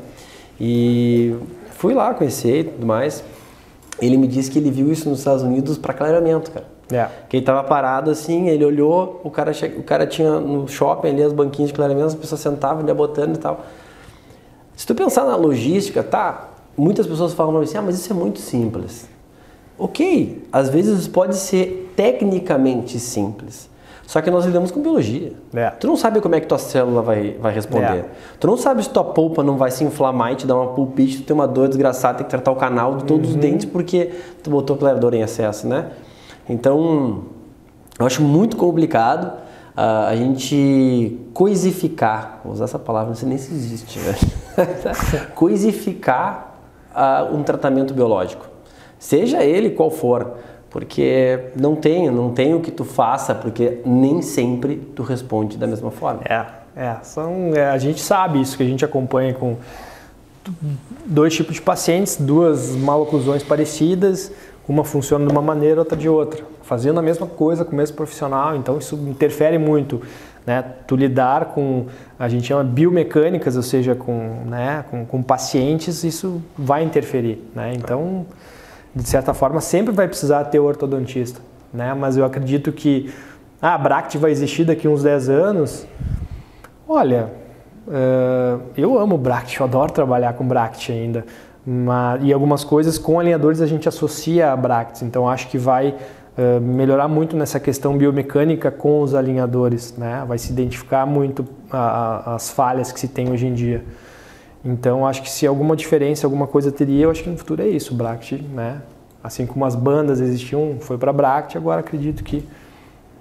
E fui lá conhecer e tudo mais. Ele me disse que ele viu isso nos Estados Unidos para clareamento, cara. Yeah. Que ele tava parado assim, ele olhou, o cara, che... o cara tinha no shopping ali as banquinhas de clareamento, as pessoas sentavam, ele ia botando e tal. Se tu pensar na logística, tá, muitas pessoas falam assim, ah, mas isso é muito simples. Ok, às vezes isso pode ser tecnicamente simples, só que nós lidamos com biologia. Yeah. Tu não sabe como é que tua célula vai, vai responder. Yeah. Tu não sabe se tua polpa não vai se inflamar e te dar uma pulpite, tu tem uma dor desgraçada, tem que tratar o canal de todos uhum. os dentes porque tu botou clareador em excesso, né? Então, eu acho muito complicado uh, a gente coisificar, vou usar essa palavra, não sei nem se existe, né? Coisificar uh, um tratamento biológico, seja ele qual for. Porque não tem, não tem o que tu faça, porque nem sempre tu responde da mesma forma. É, é, são, é, a gente sabe isso, que a gente acompanha com dois tipos de pacientes, duas maloclusões parecidas, uma funciona de uma maneira, outra de outra, fazendo a mesma coisa com o mesmo profissional, então isso interfere muito, né? Tu lidar com, a gente chama biomecânicas, ou seja, com, né, com, com pacientes, isso vai interferir, né? Então... de certa forma, sempre vai precisar ter o ortodontista, né? Mas eu acredito que ah, a Bract vai existir daqui uns dez anos. Olha, uh, eu amo Bract, eu adoro trabalhar com Bract ainda. Mas, e algumas coisas com alinhadores a gente associa a Bract, então acho que vai uh, melhorar muito nessa questão biomecânica com os alinhadores, né? Vai se identificar muito a, a, as falhas que se tem hoje em dia. Então, acho que se alguma diferença, alguma coisa teria, eu acho que no futuro é isso, o Bract, né? Assim como as bandas existiam, foi para Bract, agora acredito que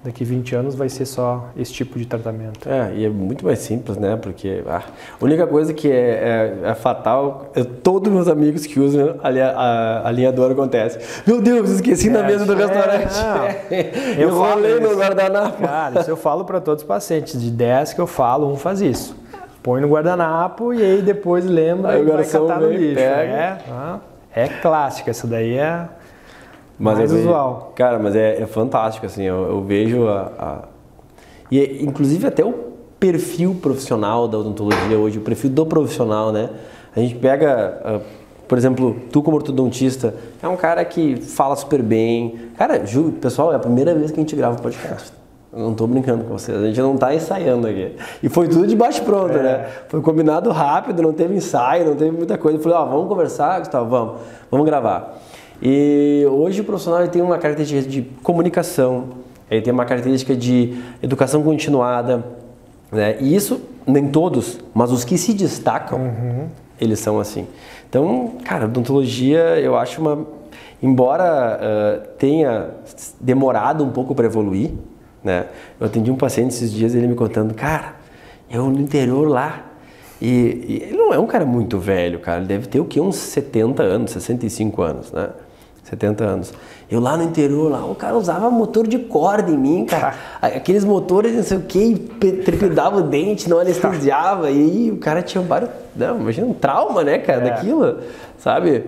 daqui vinte anos vai ser só esse tipo de tratamento. É, e é muito mais simples, né? Porque ah, a única coisa que é, é, é fatal é todos meus amigos que usam a, a, a linhadora acontece. Meu Deus, esqueci é, na mesa do é, restaurante. É, eu rolei no guardanapo. Cara, isso eu falo para todos os pacientes. De dez que eu falo, um faz isso. Põe no guardanapo e aí depois lembra aí e vai catar no lixo. É, é clássico, essa daí é mas mais eu usual. Vejo, cara, mas é, é fantástico, assim, eu, eu vejo a... a... E é, inclusive até o perfil profissional da odontologia hoje, o perfil do profissional, né? A gente pega, uh, por exemplo, tu como ortodontista, é um cara que fala super bem. Cara, juro, pessoal, é a primeira vez que a gente grava o podcast. Eu não tô brincando com vocês, a gente não tá ensaiando aqui. E foi tudo de bate-pronto, é. né? Foi combinado rápido, não teve ensaio, não teve muita coisa. Eu falei, ó, oh, vamos conversar, Gustavo, vamos, vamos gravar. E hoje o profissional ele tem uma característica de comunicação, ele tem uma característica de educação continuada, né? E isso, nem todos, mas os que se destacam, uhum. eles são assim. Então, cara, a odontologia, eu acho uma... Embora uh, tenha demorado um pouco para evoluir, né? Eu atendi um paciente esses dias, ele me contando, cara, eu no interior lá, e, e ele não é um cara muito velho, cara, ele deve ter o quê? Uns setenta anos, sessenta e cinco anos, né? setenta anos. Eu lá no interior, lá, o cara usava motor de corda em mim, cara. Aqueles motores, não sei o que, trepidava o dente, não anestesiava. E aí o cara tinha vários... Não, imagina um trauma, né, cara, é. daquilo, sabe?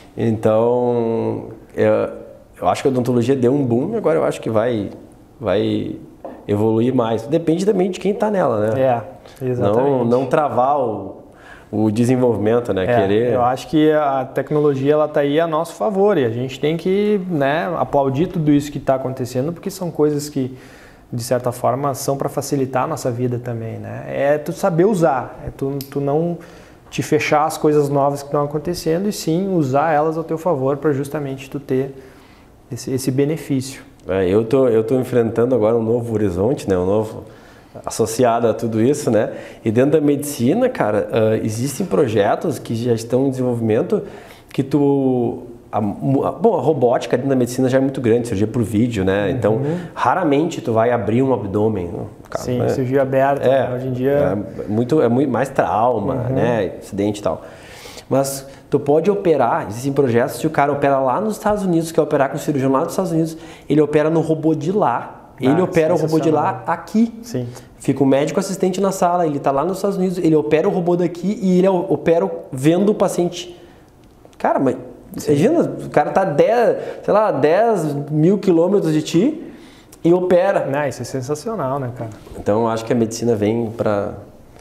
Então, eu, eu acho que a odontologia deu um boom, agora eu acho que vai, vai evoluir mais. Depende também de quem tá nela, né? É, exatamente. Não, não travar o... o desenvolvimento, né? É, Querer... Eu acho que a tecnologia ela tá aí a nosso favor e a gente tem que, né, aplaudir tudo isso que está acontecendo, porque são coisas que, de certa forma, são para facilitar a nossa vida também, né? É tu saber usar, é tu, tu não te fechar as coisas novas que estão acontecendo e sim usar elas ao teu favor para justamente tu ter esse, esse benefício. É, eu tô, eu tô enfrentando agora um novo horizonte, né? Um novo... associado a tudo isso, né? E dentro da medicina, cara, uh, existem projetos que já estão em desenvolvimento que tu... A, a, bom, a robótica dentro da medicina já é muito grande, cirurgia por vídeo, né? Uhum. Então, raramente tu vai abrir um abdômen. Cara, Sim, né? cirurgia aberta, é, né? Hoje em dia... É muito, é muito mais trauma, uhum. né? Acidente e tal. Mas tu pode operar, existem projetos que o cara opera lá nos Estados Unidos, quer operar com o cirurgião lá nos Estados Unidos, ele opera no robô de lá. Ele ah, opera o robô de lá aqui. Sim. Fica o médico assistente na sala, ele está lá nos Estados Unidos, ele opera o robô daqui e ele opera vendo o paciente. Cara, mas imagina, o cara está dez, sei lá, dez mil quilômetros de ti e opera. Não, isso é sensacional, né, cara? Então eu acho que a medicina vem para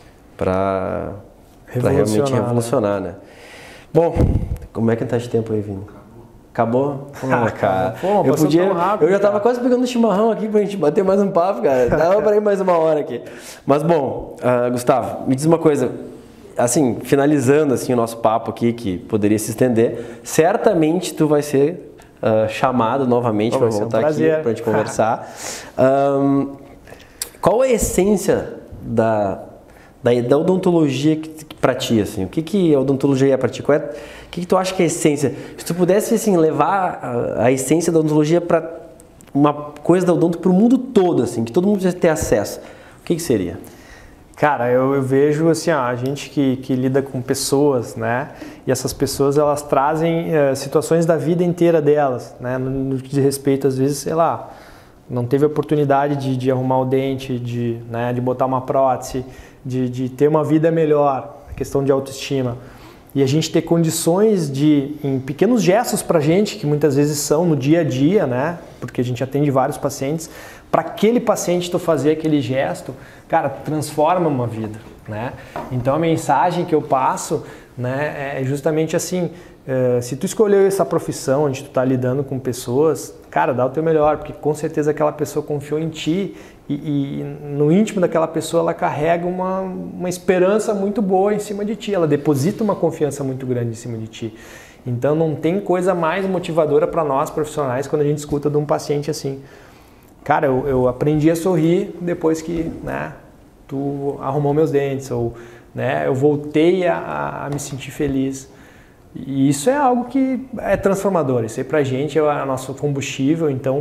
para realmente revolucionar, né? né? Bom, como é que tá de tempo aí, Vini? Acabou? Ah, cara. Pô, eu podia. Rápido, eu já tava cara. quase pegando um chimarrão aqui pra gente bater mais um papo, cara. Dava pra ir mais uma hora aqui. Mas bom, uh, Gustavo, me diz uma coisa. Assim, finalizando assim o nosso papo aqui, que poderia se estender, certamente tu vai ser uh, chamado novamente para voltar um aqui pra gente conversar. um, qual é a essência da, da, da odontologia que, que pra ti, assim? O que, que a odontologia é pra ti? Qual é, o que, que tu acha que é a essência? Se tu pudesse assim, levar a, a essência da odontologia para uma coisa da odonto para o mundo todo, assim, que todo mundo precisa ter acesso, o que, que seria? Cara, eu, eu vejo assim, ó, a gente que, que lida com pessoas, né? E essas pessoas, elas trazem uh, situações da vida inteira delas, né? No, no que diz respeito, às vezes, sei lá, não teve oportunidade de, de arrumar o dente, de, né, de botar uma prótese, de, de ter uma vida melhor, a questão de autoestima. E a gente ter condições de, em pequenos gestos pra gente, que muitas vezes são no dia a dia, né? Porque a gente atende vários pacientes, para aquele paciente tu fazer aquele gesto, cara, transforma uma vida, né? Então a mensagem que eu passo, né, é justamente assim, é, se tu escolheu essa profissão onde tu tá lidando com pessoas, cara, dá o teu melhor, porque com certeza aquela pessoa confiou em ti e, e no íntimo daquela pessoa ela carrega uma, uma esperança muito boa em cima de ti, ela deposita uma confiança muito grande em cima de ti. Então não tem coisa mais motivadora para nós profissionais quando a gente escuta de um paciente assim. Cara, eu, eu aprendi a sorrir depois que, né, tu arrumou meus dentes, ou, né, eu voltei a, a me sentir feliz. E isso é algo que é transformador, isso aí pra gente é o nosso combustível, então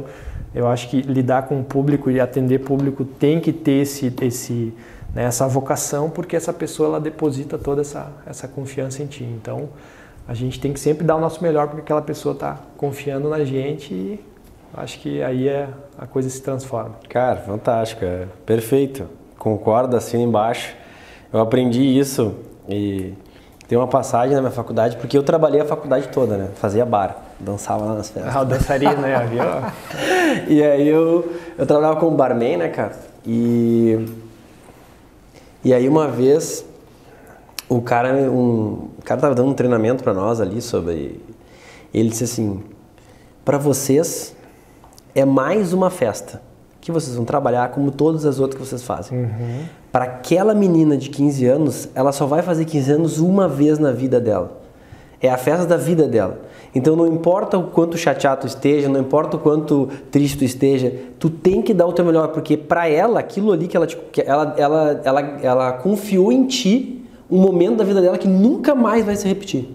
Eu acho que lidar com o público e atender público tem que ter esse, esse, né, essa vocação, porque essa pessoa ela deposita toda essa, essa confiança em ti. Então, a gente tem que sempre dar o nosso melhor porque aquela pessoa está confiando na gente e acho que aí é, a coisa se transforma. Cara, fantástico, é perfeito. Concordo, assino embaixo. Eu aprendi isso e tem uma passagem na minha faculdade, porque eu trabalhei a faculdade toda, né? Fazia bar, dançava lá nas festas. Ah, o dançarino, né? Viu? E aí eu, eu trabalhava como barman, né, cara? E, e aí uma vez o cara, um, o cara tava dando um treinamento para nós ali sobre... Ele disse assim, para vocês é mais uma festa que vocês vão trabalhar como todas as outras que vocês fazem. Uhum. Para aquela menina de quinze anos, ela só vai fazer quinze anos uma vez na vida dela. É a festa da vida dela. Então não importa o quanto chateado tu esteja, não importa o quanto triste tu esteja, tu tem que dar o teu melhor, porque para ela, aquilo ali que ela, te, que ela, ela, ela, ela confiou em ti, um momento da vida dela que nunca mais vai se repetir.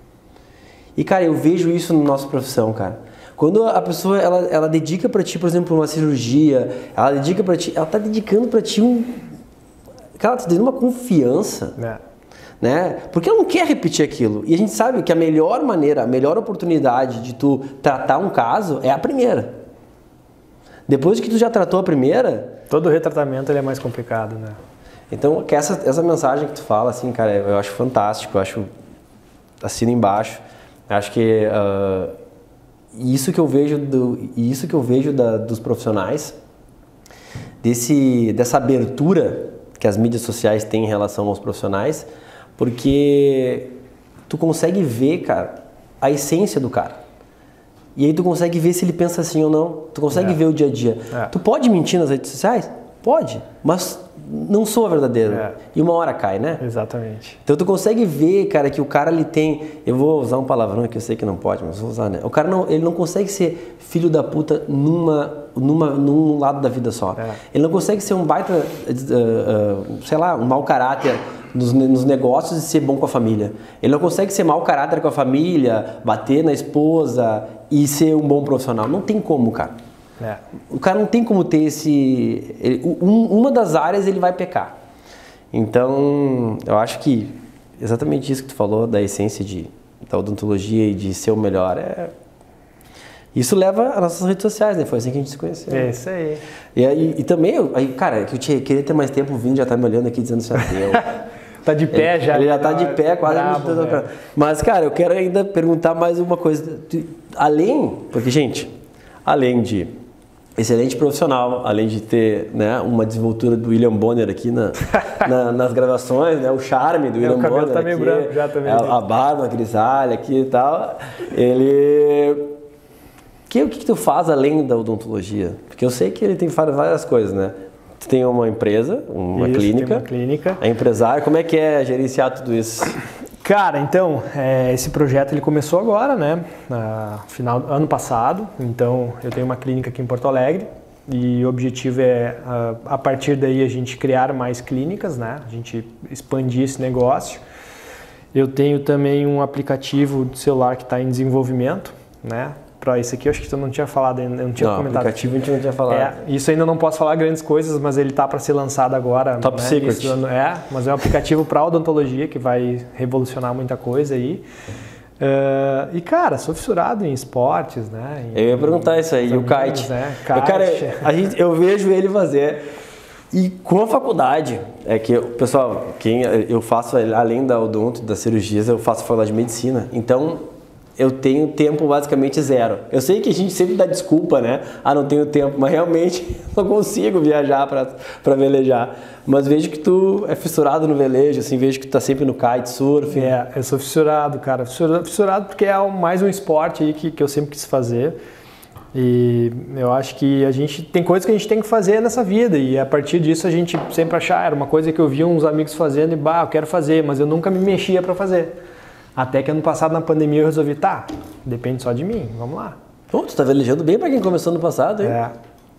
E cara, eu vejo isso na nossa profissão, cara. Quando a pessoa, ela, ela dedica para ti, por exemplo, uma cirurgia, ela dedica para ti, ela tá dedicando para ti um... Cara, ela tá dando uma confiança, é. né? Porque ela não quer repetir aquilo. E a gente sabe que a melhor maneira, a melhor oportunidade de tu tratar um caso é a primeira. Depois que tu já tratou a primeira... Todo retratamento ele é mais complicado, né? Então, que essa, essa mensagem que tu fala, assim, cara, eu acho fantástico, eu acho... Assino embaixo. Eu acho que... Uh, isso que eu vejo, do, isso que eu vejo da, dos profissionais, desse, dessa abertura que as mídias sociais têm em relação aos profissionais, porque tu consegue ver, cara, a essência do cara. E aí tu consegue ver se ele pensa assim ou não. Tu consegue é. ver o dia a dia. É. Tu pode mentir nas redes sociais? Pode, mas não sou a verdadeira. É. E uma hora cai, né? Exatamente. Então tu consegue ver, cara, que o cara ele tem... Eu vou usar um palavrão que eu sei que não pode, mas vou usar, né? O cara não, ele não consegue ser filho da puta numa, numa, num lado da vida só. É. Ele não consegue ser um baita, uh, uh, sei lá, um mau caráter nos, nos negócios e ser bom com a família. Ele não consegue ser mau caráter com a família, bater na esposa e ser um bom profissional. Não tem como, cara. É. O cara não tem como ter esse... Ele, um, uma das áreas ele vai pecar. Então, eu acho que exatamente isso que tu falou, da essência de, da odontologia e de ser o melhor, é... Isso leva às nossas redes sociais, né? Foi assim que a gente se conheceu. É isso aí. E, e, e também, eu, aí, cara, que eu tinha, queria ter mais tempo, o Vini já tá me olhando aqui dizendo assim, deu. Tá de pé ele, já. Ele já tá de pé, quase. Bravo, me... Mas, cara, eu quero ainda perguntar mais uma coisa. Além, porque, gente, além de excelente profissional, além de ter, né, uma desenvoltura do William Bonner aqui na, na, nas gravações, né, o charme do William Bonner. O cabelo tá meio branco já também. A, a barba grisalha aqui e tal. Ele... Que, o que, que tu faz além da odontologia? Porque eu sei que ele tem várias coisas, né? Tu tem uma empresa, uma isso, clínica. Tem uma clínica. É empresário. Como é que é gerenciar tudo isso? Cara, então, é, esse projeto ele começou agora, né? No final do ano passado. Então, eu tenho uma clínica aqui em Porto Alegre e o objetivo é, a, a partir daí, a gente criar mais clínicas, né? A gente expandir esse negócio. Eu tenho também um aplicativo de celular que está em desenvolvimento, né? Para isso aqui, eu acho que tu não tinha falado ainda, eu não tinha não, comentado. Aplicativo a gente não tinha falado. É, isso ainda não posso falar grandes coisas, mas ele tá para ser lançado agora. Top né? secret. Isso, é, mas é um aplicativo para odontologia que vai revolucionar muita coisa aí. Uh, e cara, sou fissurado em esportes, né? Em, eu ia perguntar isso aí, e o kite. Né? Kite. Eu, cara, a gente, eu vejo ele fazer. E com a faculdade, é que, pessoal, quem eu faço, além da odonto, das cirurgias, eu faço faculdade de medicina. Então, eu tenho tempo basicamente zero. Eu sei que a gente sempre dá desculpa, né? Ah, não tenho tempo, mas realmente não consigo viajar para velejar. Mas vejo que tu é fissurado no velejo, assim, vejo que tu tá sempre no kitesurf. É, eu sou fissurado, cara. Fissurado, fissurado porque é mais um esporte aí que, que eu sempre quis fazer. E eu acho que a gente tem coisas que a gente tem que fazer nessa vida e a partir disso a gente sempre achar, era uma coisa que eu via uns amigos fazendo e, bah, eu quero fazer, mas eu nunca me mexia para fazer. Até que ano passado, na pandemia, eu resolvi, tá, depende só de mim, vamos lá. Pô, tu tá velejando bem pra quem começou no passado, hein? É.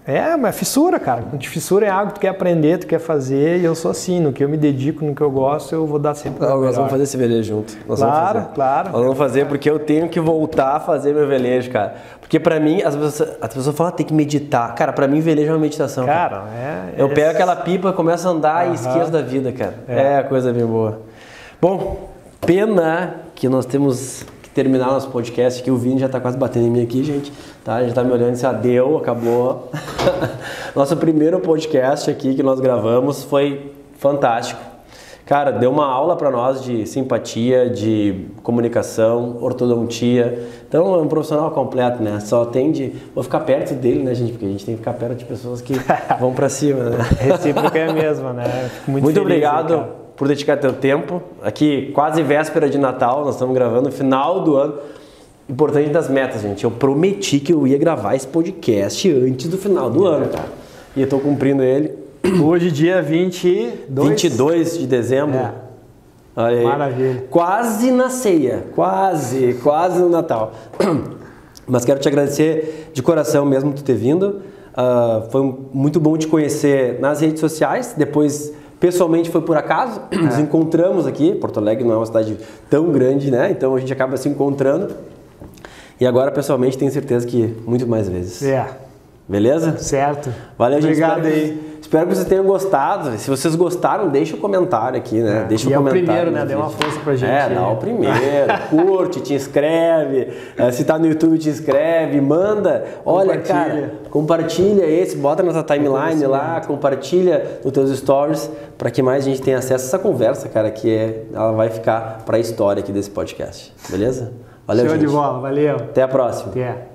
É, mas fissura, cara. Fissura é algo que tu quer aprender, tu quer fazer, e eu sou assim, no que eu me dedico, no que eu gosto, eu vou dar sempre. Não, nós vamos fazer esse velejo junto. Nós claro, vamos fazer. claro. Nós vamos fazer porque eu tenho que voltar a fazer meu velejo, cara. Porque pra mim, as pessoas, as pessoas falam, ah, tem que meditar. Cara, pra mim, velejo é uma meditação. Cara, cara. É, eu é... pego aquela pipa, começo a andar uhum. e esqueço da vida, cara. É. é coisa bem boa. Bom, pena que nós temos que terminar nosso podcast, que o Vini já tá quase batendo em mim aqui, gente. Tá? Já tá me olhando e disse, ah, deu, acabou. Nosso primeiro podcast aqui que nós gravamos foi fantástico. Cara, deu uma aula para nós de simpatia, de comunicação, ortodontia. Então é um profissional completo, né? Só tem de... Vou ficar perto dele, né, gente? Porque a gente tem que ficar perto de pessoas que vão para cima, né? Recíproca é a mesma, né? Fico muito muito feliz, obrigado né, por dedicar teu tempo. Aqui, quase véspera de Natal, nós estamos gravando no final do ano. Importante das metas, gente. Eu prometi que eu ia gravar esse podcast antes do final do ano, cara. E eu tô cumprindo ele. Hoje, dia vinte e dois. vinte e dois de dezembro. É. Olha aí. Maravilha. Quase na ceia. Quase, quase no Natal. Mas quero te agradecer de coração mesmo por ter vindo. Uh, foi muito bom te conhecer nas redes sociais. Depois, pessoalmente, foi por acaso. É. Nos encontramos aqui. Porto Alegre não é uma cidade tão grande, né? Então a gente acaba se encontrando. E agora, pessoalmente, tenho certeza que muito mais vezes. É. Beleza? Certo. Valeu, gente. Obrigado espero aí. Que, espero que vocês tenham gostado. Se vocês gostaram, deixa um comentário aqui, né? É. Deixa um e comentário. É o primeiro, né? Dê uma força pra gente. É, dá o primeiro. Curte, te inscreve. Se tá no YouTube, te inscreve. Manda. Olha, cara, compartilha esse. Bota na tua timeline lá. Compartilha nos teus stories para que mais gente tenha acesso a essa conversa, cara, que é, ela vai ficar pra história aqui desse podcast. Beleza? Valeu, Show gente. de bola. Valeu. Até a próxima. Até.